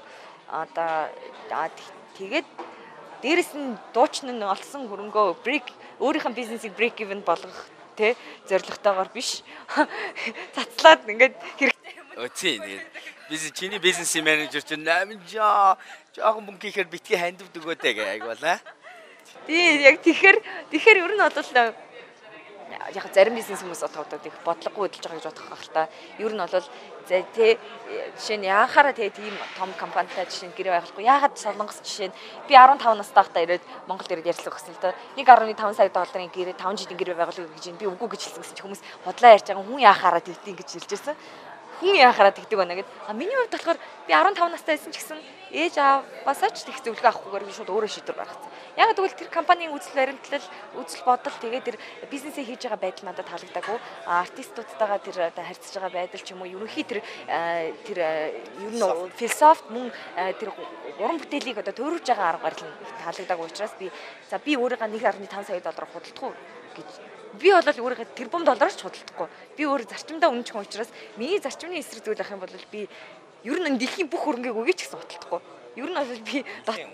Тэгээд дээрэс нь дуучны нь олсон хөрөнгөө өөрийнх нь бизнесийг break even болгох зорилготойгоор биш. Цацлаад ингээд хэрэгтэй юм. Тэгээд чиний бизнесийн менежер чинь намжаа жоохон мөнгө хийхээр битгий хандвд өгөөдэй гэх айгу болаа. Тийм яг тэгэхээр ер нь бол яг зарим бизнес хүмүүс одоо их бодлогогүй хөдөлж байгаа гэж бодох байх л та. Ер нь бол тэ жишээ нь яахаараа тийм том компанитай жишээ нь гэрээ байхгүй. Яагаад Солонгос жишээ нь би 15 настай байхдаа ирээд Монголд ирээд ярьцлах гэсэн л та. 1.5 сая долларын гэрээ 5 жилийн гэрээ байгуулах гэж би үгүй гэж хэлсэн гэсэн чинь хүмүүс бодлоо ярьж байгаа хүн яахаараа тэгтийн гэж хэлж ирсэн. Хүн яахаараа тэгдэг байна гэд. Миний хувьд болохоор би 15 настай байсан ч гэсэн ээж ааваасаа ч тэг зөвлөгөө авахгүйгээр би шууд өөрөө шийдвэр гаргацсан. Яг тэгвэл тэр компанийн үзэл баримтлал, үзэл бодол тэгээд тэр бизнесээ хийж байгаа байдал надад таалагдаагүй. Артистуудтайгаа тэр харьцаж байгаа байдал ч юм уу ерөнхий тэр ер нь философи мөн тэр уран бүтээлийг одоо төрүүлж байгаа арга барил нь таалагдаагүй учраас би өөрийгөө 1.5 сая доллараар худалдах уу гэж би бол өөрийгөө тэрбум доллараар ч худалдахгүй. Би өөр зарчимдаа үнэнч хүн учраас миний зарчмын эсрэг зүйл ах юм бол би ер нь дэлхийн бүх хөрөнгийг үгүй ч гэсэн худалдахгүй. Ер нь бол би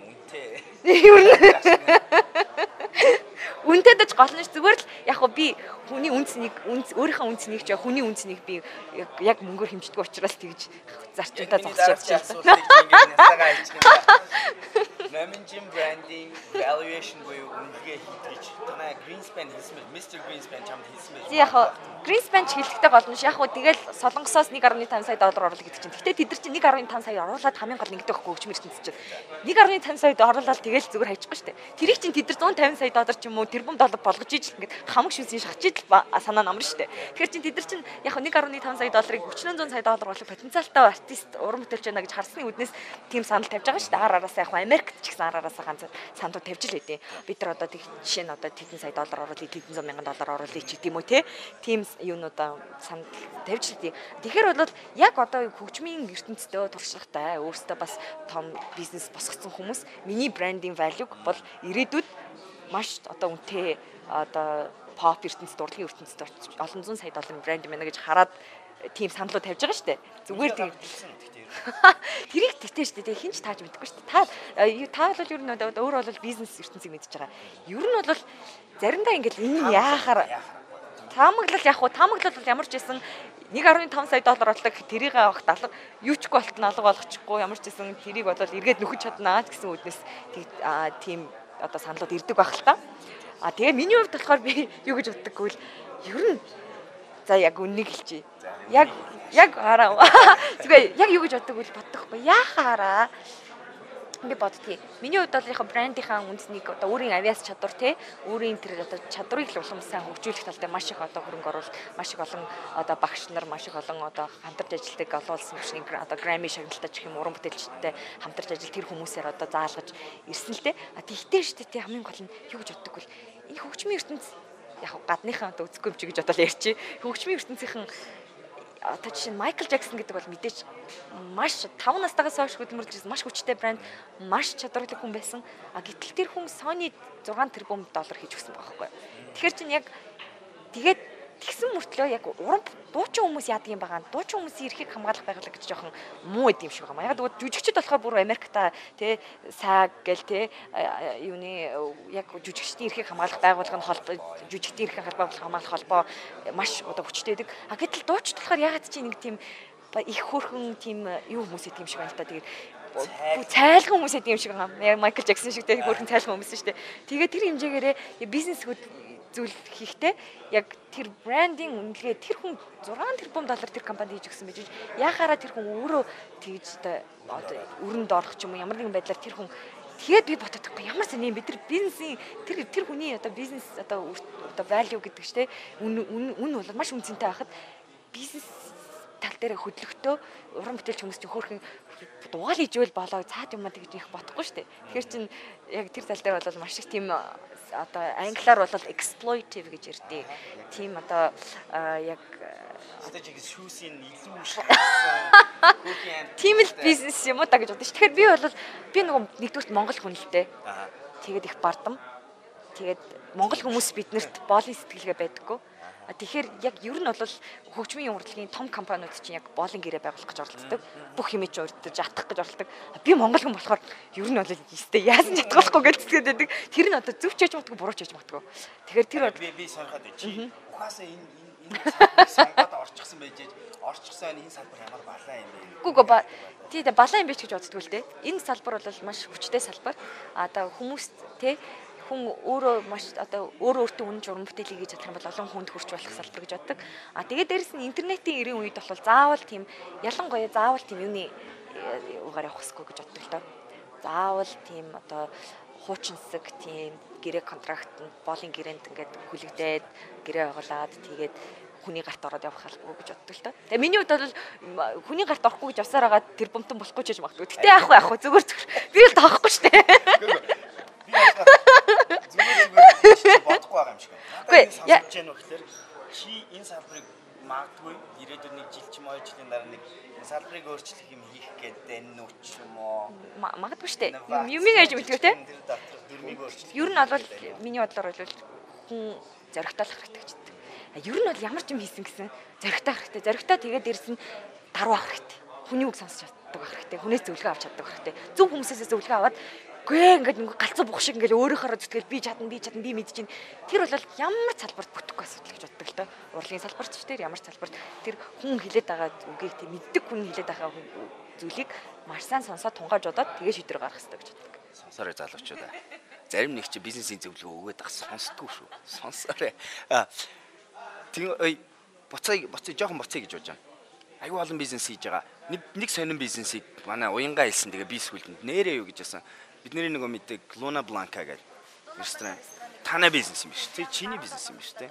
үнэтэй дэж гол нь зүгээр л яг хөө би хүний өөрийнхөө үнцнийг ч хүний үнцнийг би яг мөнгөөр хэмждэг учраас тэгж зарчимдаа зогсож байна. Наминжин брендинг valuation буюу үнэгээ хийдэж танай Greenspan хэлсэн мэл Mr Greenspan чамд хэлсэн мэл. Яг Greenspan ч хэлэхдээ гол нь яг тэгэл Солонгосоос 1.5 сая доллар оруулах гэдэг чинь. Гэтэ тэд нар чинь 1.5 сая оруулаад хамгийн гол нэгдэх байхгүй хөгжмөр ертөнцийн чинь. 1.5 сая оруулаад тэгэл зүгээр хайчих ба штэ. Тэрийг чинь тэд нар 150 сая доллар ч юм уу тэрбум доллар болгож ижил ингээд хамаг шүнсийн шахаж ижил санаа намар штэ. Тэгэхээр чинь тэд нар чинь яг 1.5 сая долларыг 400 сая доллар болох потенциалтай артист уран бүтээлч байна гэж харсны үднэс тийм санал тавьж байгаа штэ. Араасаа яг Америкт ч гэсэн араасаа ганц санал тавьж л байдیں۔ Бид нар одоо жишээ нь одоо тэдэн сая доллар оруулъя, тэдэн 100 мянган доллар оруулъя ч гэдэм үү те. Тийм юунуудаа санал тавьж л дээ. Тэгэхээр бол яг одоо хөгжмийн ертөнцийн туршлагатай өөртөө бас том бизнес босгоцсон хүмүүс миний брендинг value бол ирээдүйд маш одоо үнэтэй одоо pop ертөнцийн урлагийн ертөнцийн олон зуун сая долларын брэнд байна гэж хараад тийм саналуу тавьж байгаа шүү дээ. Зүгээр тийм тэрийг тэгтээ шүү дээ. Хинч тааж мэдгүй шүү дээ. Та бол ер нь өөр бол бизнес ертөнцийг мэдж байгаа. Ер нь бол заримдаа ингээд энэ яахаар таамаглал бол ямар ч байсан 1.5 сая доллар болдог тэрийг авахт алга юу ч болтон алга болгочихгүй ямар ч байсан тэрийг бол эргээд нөхөж чаднаа гэсэн үднэс тийм одоо саналууд ирдэг байх л та. Тэгээ миний хувьд болохоор би юу гэж боддоггүй л ер нь за яг үннийг хэлчихье. Яг хараа. Зүгээр яг юу гэж боддоггүй яахаараа би боддгийг. Миний хувьд бол яг брендийнхаа үнцнийг одоо өөрийн авиас чадвар те өөрийн тэр одоо чадварыг л улам сайн хөгжүүлэх талтай маш их одоо хөрөнгө оруулалт маш их олон одоо багш нар маш их олон одоо хамтарч ажилладаг олуулсан хүчний одоо Grammy шагналтай ч юм уран бүтээлчтэй хамтарч ажил тэр хүмүүсээр одоо заалгаж ирсэн л те. Тэгтээ шүү дээ хамгийн гол нь юу гэж боддоггүй. Энэ хөгжмийн ертөнц яг гадныхаа одоо үзэхгүй юм чи гэж бодоод ярьчих. Хөгжмийн ертөнцийн одоо жишээ нь Майкл Джексон гэдэг бол мэдээж маш 5 настайгаас хойш хөдөлмөрлж ирсэн маш хүчтэй брэнд, маш чадвартай хүн байсан. Гэтэл тэр хүн Sony 6 тэрбум доллар хийж өгсөн байгаа байхгүй. Тэгэхээр чинь яг тэгээд тэгсэн мөртлөө яг уран дуучин хүмүүс яадаг юм байгаа. Дуучин хүмүүсийн эрхийг хамгаалах байгууллага гэж жоохон муу эд юм шиг байна. Яг тэгвэл жүжигчд болохоор бүр Америкта тий саг гэл тий юуны яг жүжигчдийн эрхийг хамгаалах байгууллага нь холбоо жүжигчдийн эрхийг хамгаалах холбоо маш одоо хүчтэй байдаг. Гэтэл дуучид болохоор ягаад чи нэг тийм их хөрхөн тийм юу хүмүүс идэм шиг байна л та. Тэгээд цайлган хүмүүс идэм шиг байна. Яг Майкл Джексон шиг тий хөрхөн цайлган хүмүүс шүү дээ. Тэгээд тэр хэмжээгээрээ бизнес зүйл хийхдээ яг тэр брендинг үнэлгээ тэр хүн 6 тэрбум доллар тэр компанид хийж өгсөн байж яхаараа тэр хүн өөрөө тэгж одоо өрөнд орох ч юм уу ямар нэгэн байдлаар тэр хүн тэгээд би бодохгүй ямар сони бид тэр бизнесийн тэр хүний одоо бизнес одоо value гэдэг чинь үн бол маш үнцэнтэй байхад бизнес тал дээр хөдлөختөө уран бүтээлч хүмүүс чинь хөөрхөн дугаал ижвэл болоо цаад юм а гэж их бодохгүй шүү дээ. Тэгэхээр чинь яг тэр тал дээр бол маш их тийм одоо англиар бол exploitive гэж ярьдээ. Тийм одоо яг стратеги шүүсийн илүү тийм л бизнес юм уу та гэж бодсон шүү. Тэгэхээр би нөгөө нэгдүгürt Монгол хүн л дээ. Тэгээд их бардам. Тэгээд Монгол хүмүүс биднэрт боолын сэтгэлгээ байдаггүй. Тэгэхээр яг ер нь бол хөгжмийн урлагийн том компаниуд чинь яг боолын гэрээ байгуулах гэж оролддог. Бүх хэмээч урдж атах гэж оролддог. Би монгол хүн болохоор ер нь бол өстэй яасан ч чадахгүй гэж зэсгээд байдаг. Тэр нь одоо зөв ч яж матгүй буруу ч яж матгүй. Тэгэхээр тэр би сонирхоод байна. Ухаасаа энэ сонгоод орчихсан байж орчихсан энэ салбар ямар балаа юм бэ? Үгүй балаа юм биш гэж боддгоо л дээ. Энэ салбар бол маш хүчтэй салбар. Одоо хүмүүс те хүн өөрөө маш одоо өөртөө үнэн журам бүтээлийг хийж чадах юм бол олон хүнд хүрч болох салбар гэж боддог. Тэгээд дээрэс нь интернетийн ирийн үед бол заавал тийм ялангуяа заавал тийм юуны угаар явах хэрэггүй гэж боддог л доо. Заавал тийм одоо хуучинсаг тийм гэрээ контракт боолын гэрээнд ингээд хүлэгдээд гэрээ оголаад тэгээд хүний гарт ороод явах албагүй гэж боддог л доо. Тэгээ миний хувьд бол хүний гарт орохгүй гэж явсаар байгаа тэр бомтон болохгүй ч гэж магадгүй. Гэтэ яах вэ зүгээр би л тоохгүй шүү дээ. Зүгээр бодохгүй байгаа юм шиг байна. Надад энэ сонсож байна уу гэхээр чи энэ салбарыг магадгүй ирээдүйн нэг жил ч юм уу 2 жилийн дараа нэг энэ салбарыг өөрчлөх юм хийх гэдэг нь нүч юм уу? Магадгүй шүү дээ. Юмыг ээж мэдгүй те. Дөрмийг өөрчлөх. Ер нь бол миний бодлоор бол хүн зоригтоолох хэрэгтэй гэж боддог. Ер нь бол ямар ч юм хийсэн гэсэн зоригтоо хэрэгтэй. Зоригтоо тэгээд ирсэн даруй авах хэрэгтэй. Хүний үг сонсож чаддаг байх хэрэгтэй. Хүнээс зөвлөгөө авч чаддаг байх хэрэгтэй. Зөв хүмүүсээс зөвлөгөө аваад гээ ингээд нэг галзуу бух шиг ингээд өөрөөхөө зүтгэл би чадна би мэдэж чинь тэр бол ямар салбарт бүтэхгүй асуудал гэж боддог л доо. Урлагийн салбарт ч тэр ямар салбарт тэр хүн хилээд байгаа үгийг тийм мэддэг хүн хилээд байгаа зүйлийг маш сайн сонсоод тунгааж удаад тэгээ шийдвэр гаргах хэрэгтэй гэж боддог. Сонсорой залуучуудаа. Зарим нэг чи бизнесийн зөвлөгөө өгөөд ах сонсдгүй шүү. Сонсорой. Тэгээ буцаа жоохон буцаа гэж бодож байна. Аюу олон бизнес хийж байгаа. Нэг сонин бизнесийг манай уянгаа хэлсэн тэгээ би сүлдэнд нэрээ юу гэж хэлсэн. Бидний нөгөө мэдээ Luna Blanca гэдэг ресторан. Таны бизнес юм биш үү? Чиний бизнес юм биш үү?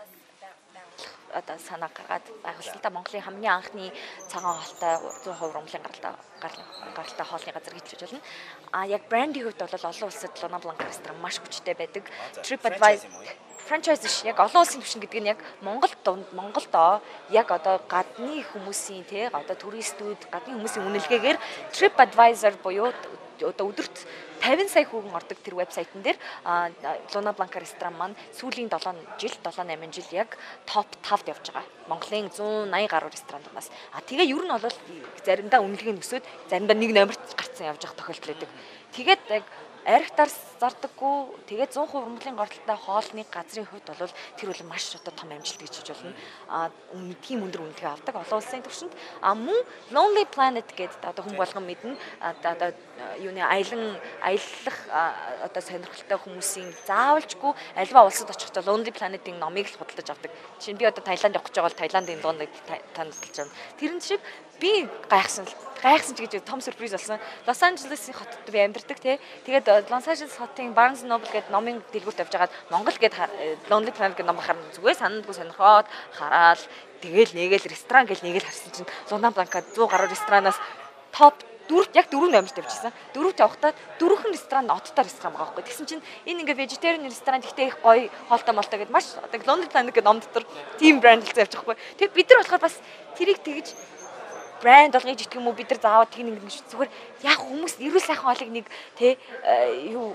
Одоо санаа гаргаад байгуулалтаа Монголын хамгийн анхны цагаан хоолтой 100% Монголын гаралтай хоолны газар гэж хэлж болно. Яг брендийн хувьд бол олон улсад Luna Blanca ресторан маш хүчтэй байдаг. TripAdvisor франчайз ш яг олон улсын түвшин гэдэг нь яг Монголдоо яг одоо гадны хүмүүсийн те одоо туристүүд гадны хүмүүсийн үнэлгээгээр TripAdvisor буюу одоо өдөрт 50 сая хүүхэн ордог тэр вебсайтн дээр Luna Blanca ресторан маань сүүлийн 7 8 жил яг топ 5-д явж байгаа. Монголын 180 гаруй ресторанаас. Тэгээ ер нь бол заримдаа үнэлгээ нь өсөд заримдаа 1 номерт гарцсан явж байгаа тохиолдол байдаг. Тэгээд яг архитаар зардаггүй тэгээд 100% Монголын гордолтой хоолны газрын хувьд бол тэр бол маш одоо том амжилт гэж хэлж болно. Тийм өндөр үнэлгээ авдаг олон улсын түвшинд. Мөн Lonely Planet гэдэг одоо хүн болгон мэднэ. Одоо юуны аяллах одоо сонирхолтой хүмүүсийн заавалжгүй альва улсад очихдоо Lonely Planet-ийн номыг л худалдаж авдаг. Жишээ нь би одоо Таиланд явах гэж байгаа бол Таиландын дууныг танилцуулж байна. Тэрэн шиг би гайхсан ч гэж том сюрприз болсон. Лос Анжелесийн хотод би амьдардаг тий. Тэгээд Лос Анжелес хотын Barnes & Noble гэдэг номын дэлгүүрт явж байгаад Монгол гэдэг Lonely Planet гэдэг ном харна зүгээр санагдгүй сонирхоод хараад тэгэл нэгэл ресторан гэж нэгэл харсан чинь Luna Blanca 100 гаруй ресторанаас топ 4 номерт явчихсан. 4-т явахдаа 4хэн ресторан одтой ресторан байгаа байхгүй. Тэгсэн чинь энэ ингээ vegetarian ресторан гэхдээ их гоё хоолтой молтой гэдээ маш одоо Lonely Planet гэдэг ном дотор team brand хэлсэн явж байгаа байхгүй. Тэгээд бид нар болохоор бас тэрийг тэгж брэнд болгож идэх юм уу бид нар заавал тийг нэг зүгээр яг хүмүүс эрүүл сайхан хоолыг нэг те юу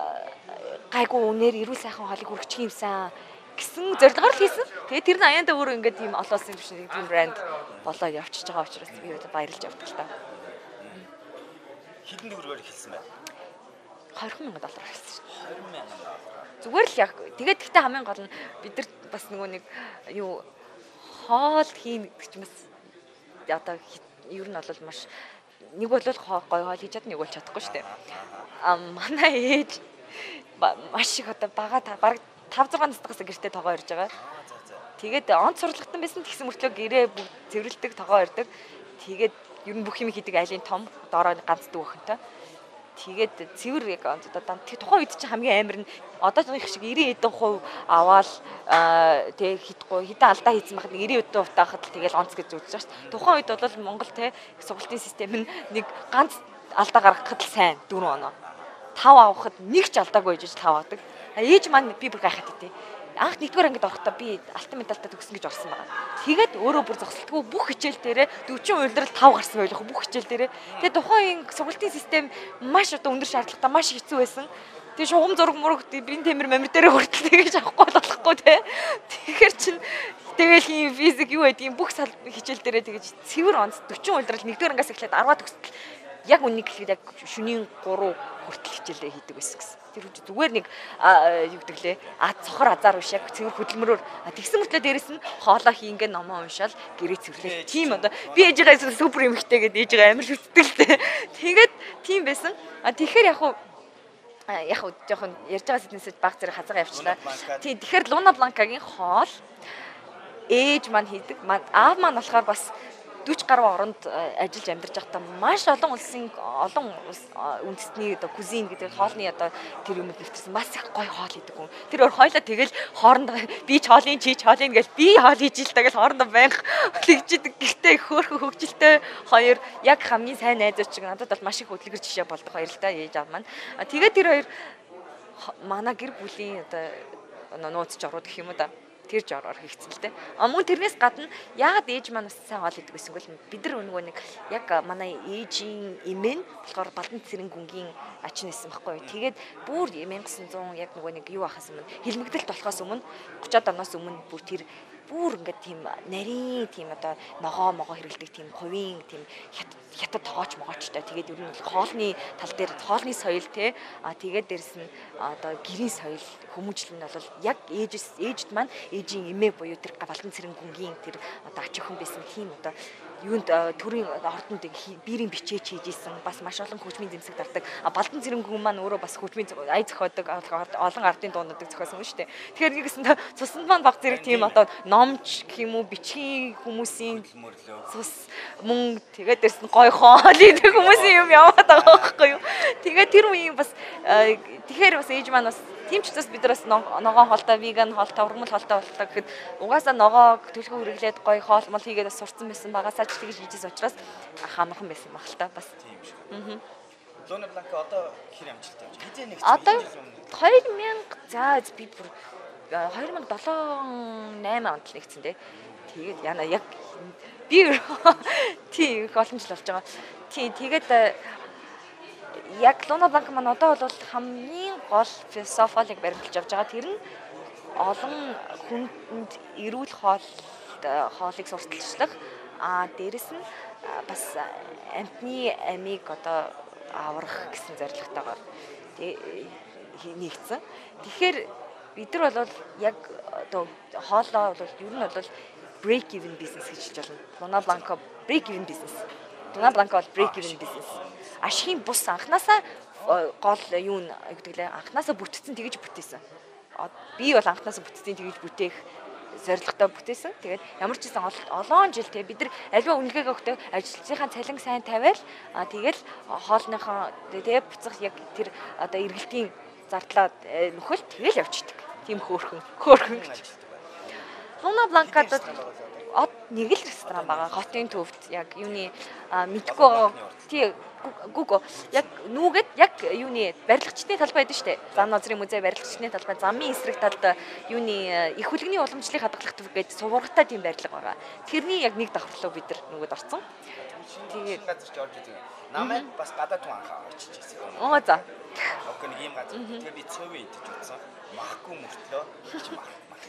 гайгүй үнээр эрүүл сайхан хоолыг хүргчих юмсан гэсэн зорилгоор л хийсэн. Тэгээд тэр нь аяанда өөр ингээд тийм олон улсын түвшний тийм брэнд болоо явчихж байгаа учраас би баярлж явдаг л та. Хэдэн төгрөгөөр хэлсэн бэ? $20,000 хэлсэн шүү. $20,000. Зүгээр л яг тэгээд гэхдээ хамгийн гол нь бид нар бас нөгөө нэг юу хоол хийн гэдэг ч бас одоо ер нь бол маш нэг бол гоё хоол хийж чад нэг бол чадахгүй шүү дээ. Манай ээж маш их одоо бараг 5-6 настагаас гэртээ тоогоо ирж байгаа. Тэгээд онц сурлагтан байсан тэгсэн мөртлөө гэрээ цэвэрлдэг тоогоо ирдэг. Тэгээд ер нь бүх юм хийдэг айлын том доороо ганц дүү өхөнтэй. Тэгээд цэвэр яг одоо тухайн үед чинь хамгийн амар нь одоогийн шиг 90% аваад тэг хитэн алдаа хийсэн байхад 90% утаахад тэгэл онц гэж үзэж байгаа шүү дээ. Тухайн үед бол Монгол те сургалтын систем нь нэг ганц алдаа гаргахад л сайн 4 оноо. 5 авахад нэг ч алдаагүй гэж 5 авдаг. Ээж маань би бүр гайхаад идэв. Анх нэгдүгээр ангид орохдоо би алтан медальтай төгсөн гэж орсон байгаа. Тэгээд өөрөө бүр зогсолтгүй бүх хичээл дээрээ 40 удирал 5 гарсан байлгүй бүх хичээл дээрээ. Тэгээд тухайн сургалтын систем маш одоо өндөр шаардлагатай маш хэцүү байсан. Тэгээд шугам зураг мураг бин темир мамир дээр хүртэл тэгэж авахгүй болохгүй те. Тэгэхээр чин тэгэл хин физик юу байдгийг бүх хичээл дээрээ тэгэж цэвэр онц 40 удирал нэгдүгээр ангиас эхлээд 10-аад төгсөлт яг үннийг хэлэхэд яг шөнийн 3 хүртэл хичээлээ хийдэг байсан гэсэн. Тэр зүгээр нэг юу гэдэг лээ цохор азар биш яг цэвэр хөдөлмөрөөр тэгсэн мөртлөө дээрэс нь хоолоо хийнгээ номоо уншаал гэрээ цэвэрлээ. Тийм одоо би ээжээгээ супер юмхтэй гэдэг ээжээгээ амар хүсдэг л дээ. Тэгээд тийм байсан. Тэгэхээр яг хуу яг жоохон ярьж байгаа сэднээс баг зэрэг хазгаа явчлаа. Тийм тэгэхээр Луна Бланкагийн хоол ээж маань хийдэг. Аав маань болохоор бас 40 гаруй оронд ажиллаж амьдарч байхдаа маш олон улсын олон үндэсний одоо кузин гэдэг хоолны одоо тэр юмд нэвтэрсэн бас их гоё хоол хийдэг хүн. Тэр өөр хоёлаа тэгэл хоорондоо би ч хоолын чи ч хоолын гэж би хоол хийж ил тэгэл хоорондоо байнга тэгжидэг. Гэхдээ хөөхөн хөгжилтэй хоёр яг хамгийн сайн найзууд шиг надад бол маш их хөдөлгөр жишээ болдог хоёр л та ээж аав маань. Тэгээд тэр хоёр манай гэр бүлийн одоо нууц жорууд гэх юм уу да. Тэр жороор хийгдсэн л дээ. Мөн тэрнээс гадна яагаад ээж маань бас сайн хоол хийдэг гэсэн бол бид нар нөгөө нэг яг манай ээжийн эмээ нь болохоор Балдан Цэрэнгүнгийн ачин байсан байхгүй юу. Тэгээд бүр 1900 яг нөгөө нэг юу ахаас өмнө хилмигдэлт болохоос өмнө 30-аад оноос өмнө бүр тэр бүр ингээд тийм нарийн тийм одоо ногоо могоо хэрэлдэг тийм хувийн тийм хятад тоогооч могоочтой. Тэгээд ер нь хоолны тал дээр хоолны соёл те тэгээд дээрэс нь одоо гэрийн соёл хүмүүжил нь бол яг ээжд маань ээжийн эмээ буюу тэр Балдан Цэрэнгүнгийн тэр одоо ач охин байсан тийм одоо юунд төрийн ордонд биерийн бичээж хийж исэн бас маш олон хөгжмийн зэмсэг дардаг. Балдан Цэрэнгүн маань өөрөө бас хөгжмийн ая зохиодог олон ардын дуунуудыг зохиосон шүү дээ. Тэгэхээр нэгсэн цуснд маань баг зэрэг тийм одоо номч гэх юм уу бичгийн хүмүүсийн цус мөн тэгээд дэрсэн гой хоол идэх хүмүүсийн юм яваад байгаа байхгүй юу. Тэгээд тэр үеийн бас тэгэхээр бас ээж маань бас тийм ч бас бид нараас ногоон хоолтой, веган хоолтой, ургамал хоолтой болтой гэхэд угаасаа ногоо төлхөө үргэлээд гоё хоол мал хийгээд бас сурцсан байсан багасаа ч тэгж хийжсэн учраас хамаахан байсан баг л та бас. Тийм шүү. Луна Бланка одоо хэр амжилттай явж хизээ нэг одоо 2000 за би бүр 2007-8 онд л нэгдсэн тий. Тэгээд яна яг би тий олон жил болж байгаа. Тий тэгээд яг Луна Бланка маань одоо бол хамгийн гол философик баримталж явж байгаа. Тэр нь олон хүнд эрүүл хоолыг сурталчлах дээрэс нь бас амтны амийг одоо аврах гэсэн зорилготойгоор нэгдсэн. Тэгэхээр бид нар бол яг одоо хоолоо бол ер нь бол break even business гэж хэлж байна. Луна Бланка break even business. Луна Бланка бол break even business. Ашигын бус анханасаа гол юу гэдэг лээ анханасаа бүтцэн тэгж бүтээсэн. Би бол анханасаа бүтцэн тэгж бүтээх зорилготой бүтээсэн. Тэгээд ямар ч гэсэн олон жил те бид нар альва үнэлгээгээ өгтөө ажилчдынхаа цалин сайн тавиал тэгэл хоолныхоо те буцах яг тэр одоо эргэлтийн зардлаа нөхөл тэгэл явчихдаг. Тийм хөөрхөн гэж. Луна Бланкад нэг л ресторан байгаа. Хотын төвд яг юуны мэдгүй тий гүг яг нүгэд яг юуны барилгачдын талбай байдаг шүү дээ. Зам нозрын музей барилгачдын талбай, замын эсрэг талд юуны их хөлгөний уламжлалыг хадгалах төв гэдэг сувгаттай тийм барилга байгаа. Тэрний яг нэг давхарлуу бид нар нүгэд орсон. Тэгээд газар ч орж идэг. Намайг бас гадаад хүн анхаа очижсэн. Оо за. Окей нэг юм газар. Тэгээд би цөөвөө идэж утсан. Махгүй мөртлөө чи мах.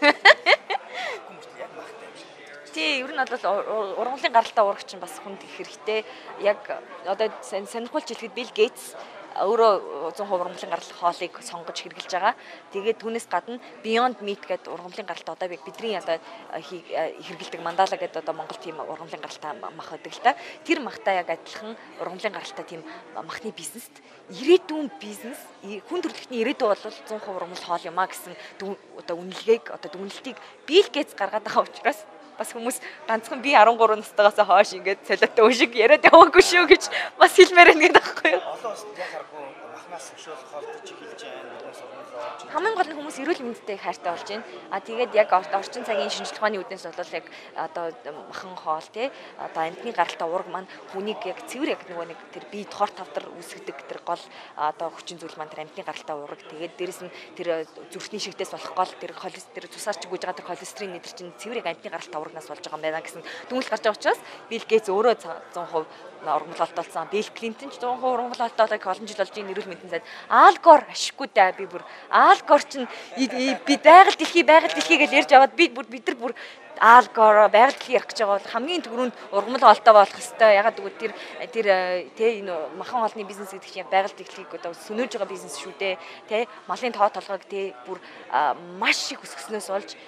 Хүмүүст яг махтай юм шиг. Тий, ер нь бол ургамлын гаралтай уурах чинь бас хүнд их хэрэгтэй. Яг одоо сонирхолж хэлэхэд Билл Гейтс өөрөө 100% ургамлын гарал хоолыг сонгож хэрэгжилж байгаа. Тэгээд түүнээс гадна Beyond Meat гэдэг ургамлын гаралтай одоо бидний одоо хэрэгжилдэг мандала гэдэг одоо Монгол тийм ургамлын гаралтай мах байдаг л та. Тэр махтай яг адилхан ургамлын гаралтай тийм махны бизнест ирээдүйн бизнес хүн төрөлхтний ирээдүй бол 100% ургамал хоол юм а гэсэн одоо үнэлгээг одоо дүгнэлтийг Билл Гейтс гаргаад байгаа учраас бас хүмүүс ганцхан би 13 настайгаас хойш ингээд солиотой өшиг яриад яваагүй шүү гэж бас хэлмээр байна гэдэг байхгүй юу. Олон улсад яг харахгүй махнаас өшөөлөх хоолтой чи хэлж байна. Хамгийн гол нь хүмүүс эрүүл мэндэд хайртай болж байна. Тэгээд яг орчин цагийн шинжлэх ухааны үүднээс бол яг одоо махан хоол тий одоо амьтны гаралтай уурга маань хүнийг яг цэвэр яг нэг тэр бие хор тавдар үүсгдэг тэр гол одоо хүчин зүйл маань тэр амьтны гаралтай уурга тэгээд дээрэс нь тэр зүрхний шигтээс болох гол тэр холестерин цусаар чигүүж байгаа тэр холестерин нэтер чинь цэвэр яг амьтны гаралтай уургнаас болж байгаа юм байна гэсэн дүгнэлт гарч байгаа учраас Билл Гейтс өөрөө 100% ургамал олтолцсон. Билл Клинтон ч 100% ургамал олтолцоод олон жил болж байгаа эрүүл мэндийн сайд Ал Гор ашиггүй дээ би бүр Ал Гор чинь би байгаль дэлхий гэж ярьж аваад бид нар бүр Ал Гор байгаль дэлхий ярих гэж байгаа бол хамгийн түрүүнд ургамал олтоо болох хэвээр ягаад гэвэл тэр энэ махан хоолны бизнес гэдэг чинь байгаль дэлхийг одоо сөнөөж байгаа бизнес шүү дээ. Тэ малын тоо толгойг тэ бүр маш их өсгснөөс болж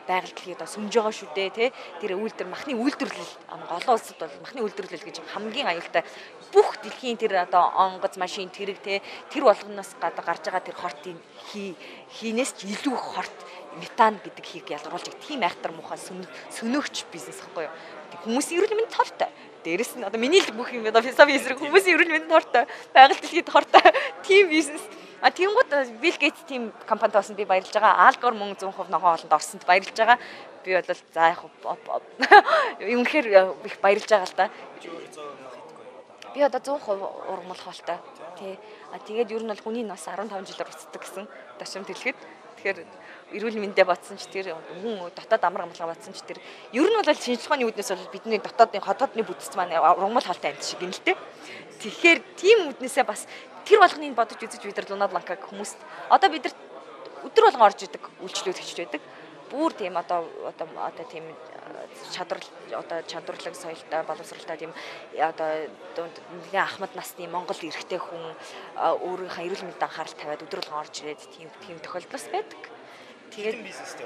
байгаль дэлхий одоо сүмж байгаа шүү дээ тий. Тэр үйлдвэр махны үйлдвэрлэл голын улсад бол махны үйлдвэрлэл гэж хамгийн аюултай бүх дэлхийн тэр одоо онгоц машин тэрэг тий тэр болгоноос гадаа гарч байгаа тэр хортын хийнээс ч илүү хорт метан гэдэг хийг ялгаруулж тийм айхтар муухай сөнөөгч бизнес гэхгүй юу. Хүмүүсийн эрүүл мэнд тортой. Дээрэс нь одоо миний л бүх юм одоо философи эсрэг хүмүүсийн эрүүл мэнд тортой. Байгаль дэлхийд тортой. Тийм бизнес. Тэнгууд Bill Gates тийм компанид орсонд би баярлж байгаа. Al Gore мөн 100% ногоон олонд орсонд баярлж байгаа. Би бол за яг үнэхээр их баярлж байгаа л да. Би одоо 100% ургамал хоолтой. Тий. Тэгээд ер нь бол хүний нас 15 жилээр уцдаг гэсэн дашим дэлгэхэд. Тэгэхээр эрүүл мэндэ батсан ч тэр хүн дотоод амар амгалгаа батсан ч тэр ер нь бол шинжилгээний үүднээс бол бидний дотоодын хотоодны бүтэц маань ургамал хоолтой амт шиг юм л дээ. Тэгэхээр тийм үүднээсээ бас тэр болгоныг бодож үзэж бид нар Лунад Ланкаг хүмүүст одоо бид нар өдөр болгон орж идэг үйлчлүүд хийж байдаг. Бүр тийм одоо тийм чадварлаг соёлтой боловсралтай тийм одоо нэгэн ахмад насны Монгол эрэгтэй хүн өөрийнхөө эрүүл мэндэд анхаарал тавиад өдөр болгон орж ирээд тийм тохиолдол байдаг. Тэгээд бизнестэй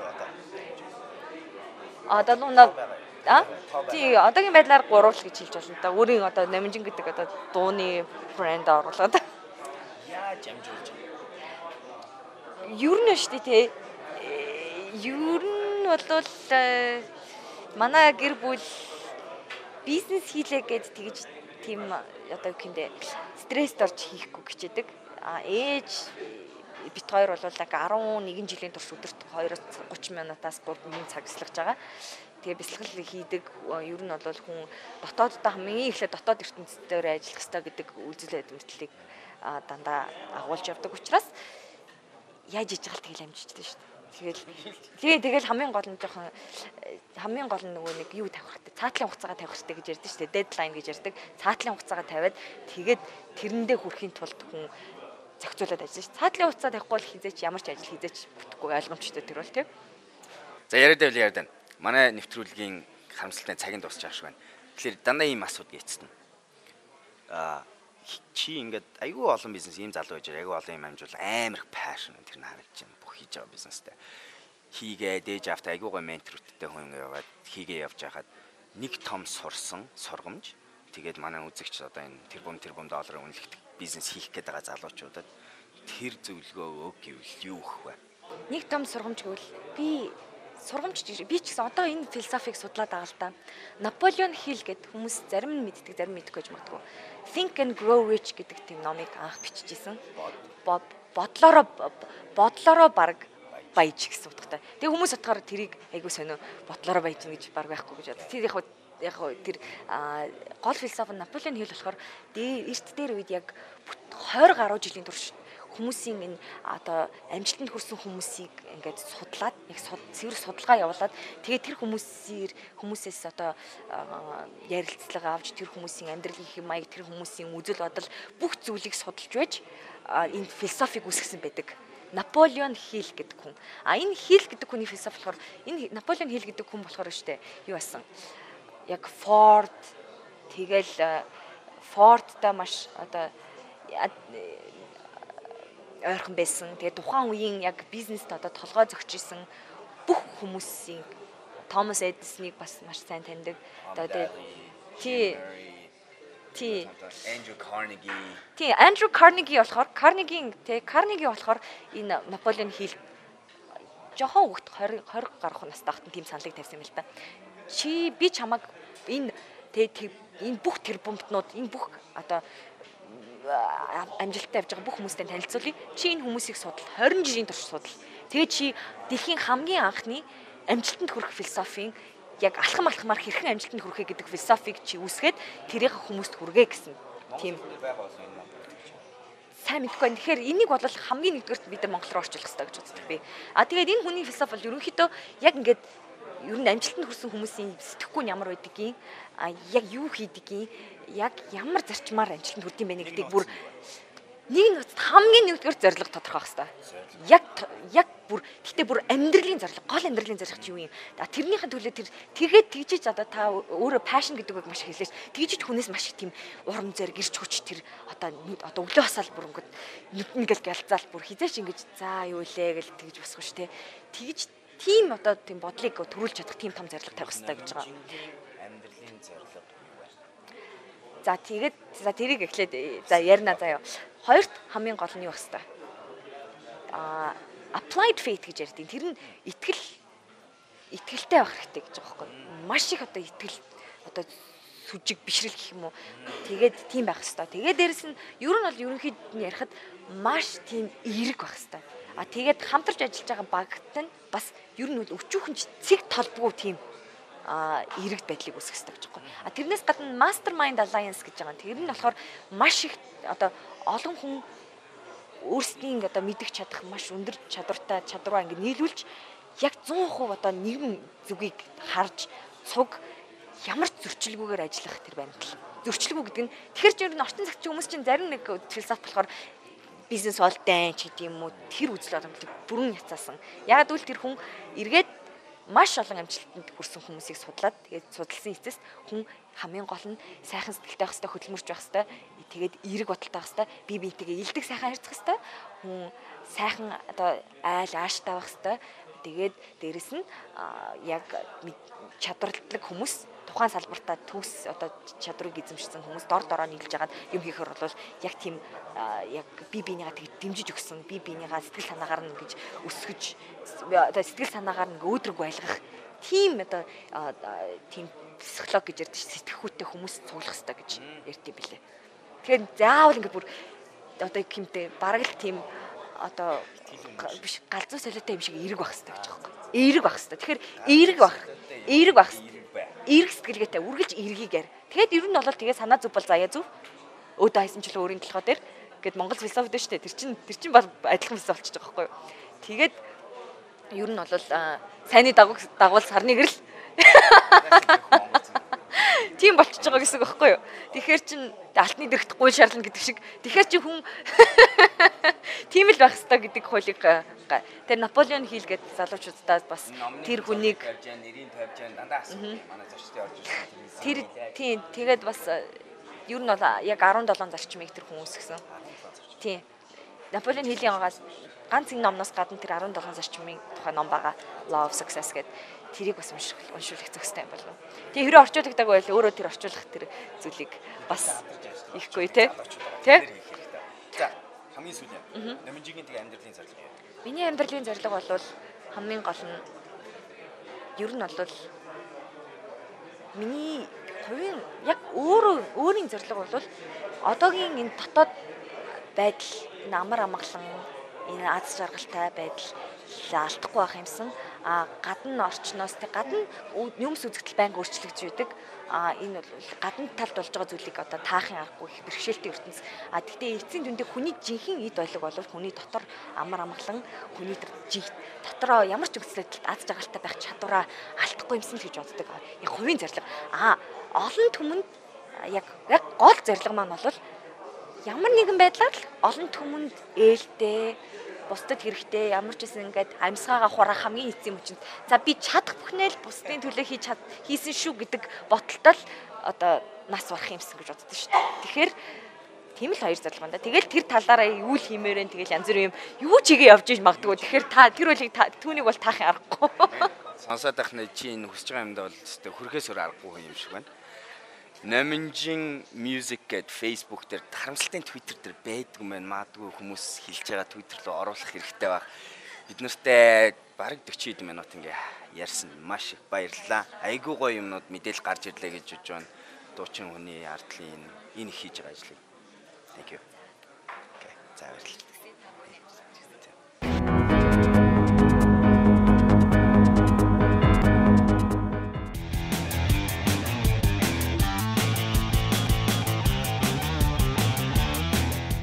одоо Лунад тий одоогийн байдлаар 3 л гэж хэлж болно да. Өөрийн одоо Намжин гэдэг одоо дууны брэнд оруулаад яаж амжуулж байна? Ер нь шүү дээ тий. Ер нь бол манай гэр бүл бизнес хийлээ гэж тэгж тийм одоо юу гэнэ стресст орж хийхгүй хичээдэг. Ээж бит хоёр бол яг 11 жилийн турш өдөрт 2-30 минутаас 3 цаг бясалгаж байгаа. Тэгээ бясалгал хийдэг. Ер нь бол хүн дотооддоо хамгийн эхлээд дотоод ертөнцийн ажиллах хэрэгтэй гэдэг үйлдэл мэдлийг дандаа агуулж явдаг учраас яаж иж байгаа л тэгэл амжижтэй шүү дээ. Тэгэл хамгийн гол нь нөгөө нэг юу тавих хэрэгтэй. Цаатлын хугацаагаа тавих хэрэгтэй гэж ярьдэн шүү дээ. Дедлайн гэж ярьдаг. Цаатлын хугацаагаа тавиад тэгээд тэрэндээ хүрэхийн тулд хүн зохицуулаад ажиллаж шүү. Цаатлын хугацаа тавихгүй бол хизээч ямар ч ажил хизээч бүтэхгүй ойлгомжтой тэр бол тийм. За яриад. Манай нэвтрүүлгийн харамсалтай цагийн дуусч байгаа шиг байна. Тэгэхээр дандаа ийм асуудал ийцсэн. Чи ингээд айгүй олон бизнес ийм залуу байж айгүй олон юм амжуул амар их пашн тэр нь харагдаж байна. Бүх хийж байгаа бизнестэй. Хийгээ дээж авт айгүй гой менторуудтай хүн яваад хийгээ явж байхад нэг том сурсан сургамж тэгээд манай үзэгч одоо энэ тэрбум долларын үнэлэгдэх бизнес хийх гээд байгаа залуучуудад тэр зөвлөгөө өг гэвэл юу өгөх вэ? Нэг том сургамж гэвэл би ч гэсэн одоо энэ философиг судлаад байгаа л да. Наполеон Хилл гэдэг хүмүүс зарим нь мэддэг, зарим мэдгүй гэж магадгүй. Think and Grow Rich гэдэг тийм номыг анх бичижсэн. Бодлороо баг баяж гэсэн утгатай. Тэгээ хүмүүс утгаар тэрийг айгуу сонио бодлороо баяжна гэж баг байхгүй гэж боддог. Тэр яг тэр гол философи Наполеон Хилл болохоор эрт дээр үед яг 20 гаруй жилийн турш хүмүүсийн энэ одоо амжилтанд хүрсэн хүмүүсийг ингээд судлаад яг цэвэр судалгаа явуулаад тэгээд тэр хүмүүсээс одоо ярилцлага авч тэр хүмүүсийн амьдралын хэм маяг тэр хүмүүсийн үзэл бодол бүх зүйлийг судалж байж энэ философиг үүсгэсэн байдаг. Наполеон Хилл гэдэг хүн. Энэ Хилл гэдэг хүний философи болохоор энэ Наполеон Хилл гэдэг хүн болохоор штэ юу басан? Яг Ford тэгэл Ford-та маш одоо ойрхон байсан. Тэгээ тухайн үеийн яг бизнест одоо толгой зөгч исэн бүх хүмүүсийн Томас Эдисоныг бас маш сайн таньдаг. Одоо Андрю Карнеги болохоор Карнеги болохоор энэ Наполеон Хилл жохон хөвгт 20 гаруй настай хатан тийм саналыг тавьсан юм л та. Би чамаг энэ бүх тэрбумтнууд энэ бүх одоо амжилттай явж байгаа бүх хүмүүстэй танилцуулъя. Чи энэ хүмүүсийг судал 20 жилийн турш судал. Тэгээд чи дэлхийн хамгийн анхны амжилтанд хүрэх философийн яг алхамаар хэрхэн амжилтанд хүрэхэ гэдэг философиг чи үүсгээд тэрийг хүмүүст хүргээ гэсэн. Тийм. Сайн мэдгүй. Тэгэхээр энийг бол хамгийн нэгдүгээрт бид нар Монгол руу орчуулах хэрэгтэй гэж үздэг би. Тэгээд энэ хүний философи бол ерөнхийдөө яг ингээд ер нь амжилтанд хүрсэн хүмүүсийн сэтгэхгүй нь ямар байдгийг, яг юу хийдгийг, яг ямар зарчмаар амжилтанд хүрдэм бэ гэдгийг бүр нэг нь хамгийн нэгдүгээр зорилго тодорхойлох хэрэгтэй. Яг бүр гэхдээ бүр амьдралын зорилго, гол амьдралын зорилго чи юу юм? Тэрнийхэн төлөө тэргээд тэгжиж одоо та өөрөө passion гэдэг үг маш хэлээш. Тэгжиж хүнээс маш их тийм урам зориг, ирч хүч тэр одоо өглөө хасаал бүр ингээд ингээл гэлзаал бүр хизээч ингэж за юу илээ гэл тэгж босгоо штэ. Тэгж тийм одоо тийм бодлыг төрүүлж чадах тийм том зорилго тавих хэрэгтэй гэж байгаа. Амьдралын зорилго юу вэ? За тэгээд тэрийг эхлээд ярина заяа. Хоёрт хамгийн гол нь юу байх хэрэгтэй? Applied faith гэж ярьдیں۔ Тэр нь итгэлтэй байх хэрэгтэй гэж байгаа байхгүй. Маш их одоо итгэл одоо сүжиг бишрэл гэх юм уу. Тэгээд тийм байх хэрэгтэй. Тэгээд дээрэс нь ер нь бол ерөнхийд нь ярихад маш тийм эерэг байх хэрэгтэй. Тэгээд хамтарч ажиллаж байгаа багт нь бас ер нь бол өчүүхэн цэг толбгүй тийм эерэг байдлыг үүсгэх хэрэгтэй гэж байна. Тэрнээс гадна Mastermind Alliance гэж байгаа. Тэр нь болохоор маш их одоо олон хүн өөрсдийн одоо мэдэх чадах маш өндөр чадвараа ингэ нийлүүлж яг 100% одоо нийгэм зүгийг харж цуг ямар ч зөрчилгүйгээр ажиллах тэр баримтлал. Зөрчилгүй гэдэг нь тэгэхээр ч ер нь орчин цагт хүмүүс чинь зарим нэг философи болохоор бизнес бол дайн ч гэдэг юм уу тэр үзэл боломжтой бүрэн яцаасан. Яг үл тэр хүн эргээд маш олон амжилтанд хүрсэн хүмүүсийг судлаад тэгээд судалсан эцэст хүн хамгийн гол нь сайхан сэтгэлтэй байх хэрэгтэй, хөдөлмөрч байх хэрэгтэй, тэгээд эерэг бодолтой байх хэрэгтэй, бие биентэйгээ илдэг сайхан харьцах хэрэгтэй, хүн сайхан одоо айл ааштай байх хэрэгтэй. Тэгээд дээрэс нь яг чадвартай хүмүүс тухайн салбартаа төгс одоо чадварыг эзэмшсэн хүмүүс дороо нийлж хагаад юм хийхээр бол яг тийм яг бие биенийгаа тэгж дэмжиж өгсөн бие биенийгаа сэтгэл санаагаар нь ингэж өсгөж одоо сэтгэл санаагаар нь өөдрөг байлгах тийм одоо тийм психолог гэж ярьдаг сэтгэхүйтэй хүмүүс цуглах хэрэгтэй гэж ярьдээ билээ. Тэгэхээр заавал ингэ бүр одоо хэмтэй бараг л тийм одоо биш галзуу солиотой юм шиг эерэг байх хэрэгтэй гэж байгаа юм. Эерэг байх хэрэгтэй. Тэгэхээр эерэг байх хэрэгтэй. Эерэг сэтгэлгээтэй үргэлж эргийгээр. Тэгэхэд ер нь бол тэгээ санаа зүв бол заяа зүв. Өөдөө хайсан ч л өөрийн толгой дээр. Гэт Монгол философи дээ шүү дээ. Тэр чин бас адилхан философи болчихж байгаа байхгүй юу. Тэгээд ер нь бол сайнны дагуул сарны гэрэл. Тийм болчихж байгаа гэсэн үг байхгүй юу. Тэгэхээр чин алтны дэрэгт гуйл шаарлна гэдэг шиг. Тэгэхээр чи хүн тийм л байх ёстой гэдэг хуулийг тэр Наполеон Хилл гэдэг залуучуудаа бас тэр хүнийг нэрийн тавьж дандаа асуух манай зочдын орж ирсэн тэр тийм тэгээд бас ер нь бол яг 17 зарчмыг тэр хүн үүсгэсэн. Тийм. Наполеон Хиллийн ганц нэг номноос гадна тэр 17 зарчмын тухай ном байгаа. Law of Success гэдэг тэрийг бас уншуулах зохистой юм болов. Тэгээ хэрэв орчуулдаг байл өөрөө тэр орчуулах тэр зүйлийг бас ихгүй тий. За хамгийн сүүлийн Намжигийн тэгээ амьдралын зорилго юу? Миний амьдралын зорилго бол хамгийн гол нь ер нь бол миний хувийн яг өөрийн зорилго бол одоогийн энэ дотоод байдал энэ амар амгалан энэ аз жаргалтай байдал алдахгүй байх юмсан гадна орчноос тэг гадна юмс үзэгдэл байнга өөрчлөгдөж байдаг энэ бол гадна талд болж байгаа зүйлийг одоо таахын аргагүй их бэрхшээлтэй ертөнц гэхдээ эцсийн дүндээ хүний жинхэнэ эд байлаг бол хүний дотор амар амгалан хүний дотроо ямар ч үзэлтэд аз жаргалтай байх чадвараа алдахгүй юмсан гэж боддог яг хувийн зорилго олон түмэнд яг гол зорилго маань бол ямар нэгэн байдлаар олон түмэнд ээлтэй бусдад хэрэгтэй ямар ч гэсэн ингээд амьсгаагаа хурах хамгийн эцсийн мөчөнд за би чадах бүхнээ л бусдын төлөө хийсэн шүү гэдэг боталтай л одоо нас барах юмсан гэж боддоо шүү дээ. Тэгэхээр тийм л хоёр зорилго байна да. Тэгэл тэр талаараа юу л хиймээрэн тэгэл янз бүрийн юм юу ч игээ явж иж магадгүй. Тэгэхээр тэр үеийг түүнийг бол таахын аргагүй. Сонсоод байхна чи энэ хүсэж байгаа юмдаа бол өстэй хүрхээс өөр аргагүй юм шиг байна. Намжин Music гэдэг Facebook дээр харамсалтай Twitter дээр байдаг юм байна. Маадгүй хүмүүс хэлж байгаа Twitter руу оруулах хэрэгтэй баг. Бид нартай бараг 40 минут ингээ ярьсан. Маш их баярлалаа. Айгуу гоё юмнууд мэдээлэл гарч ирлээ гэж бодож байна. Дуучин хүний ардлын энэ хийж байгаа ажлыг. Thank you. Okay. За баярлалаа.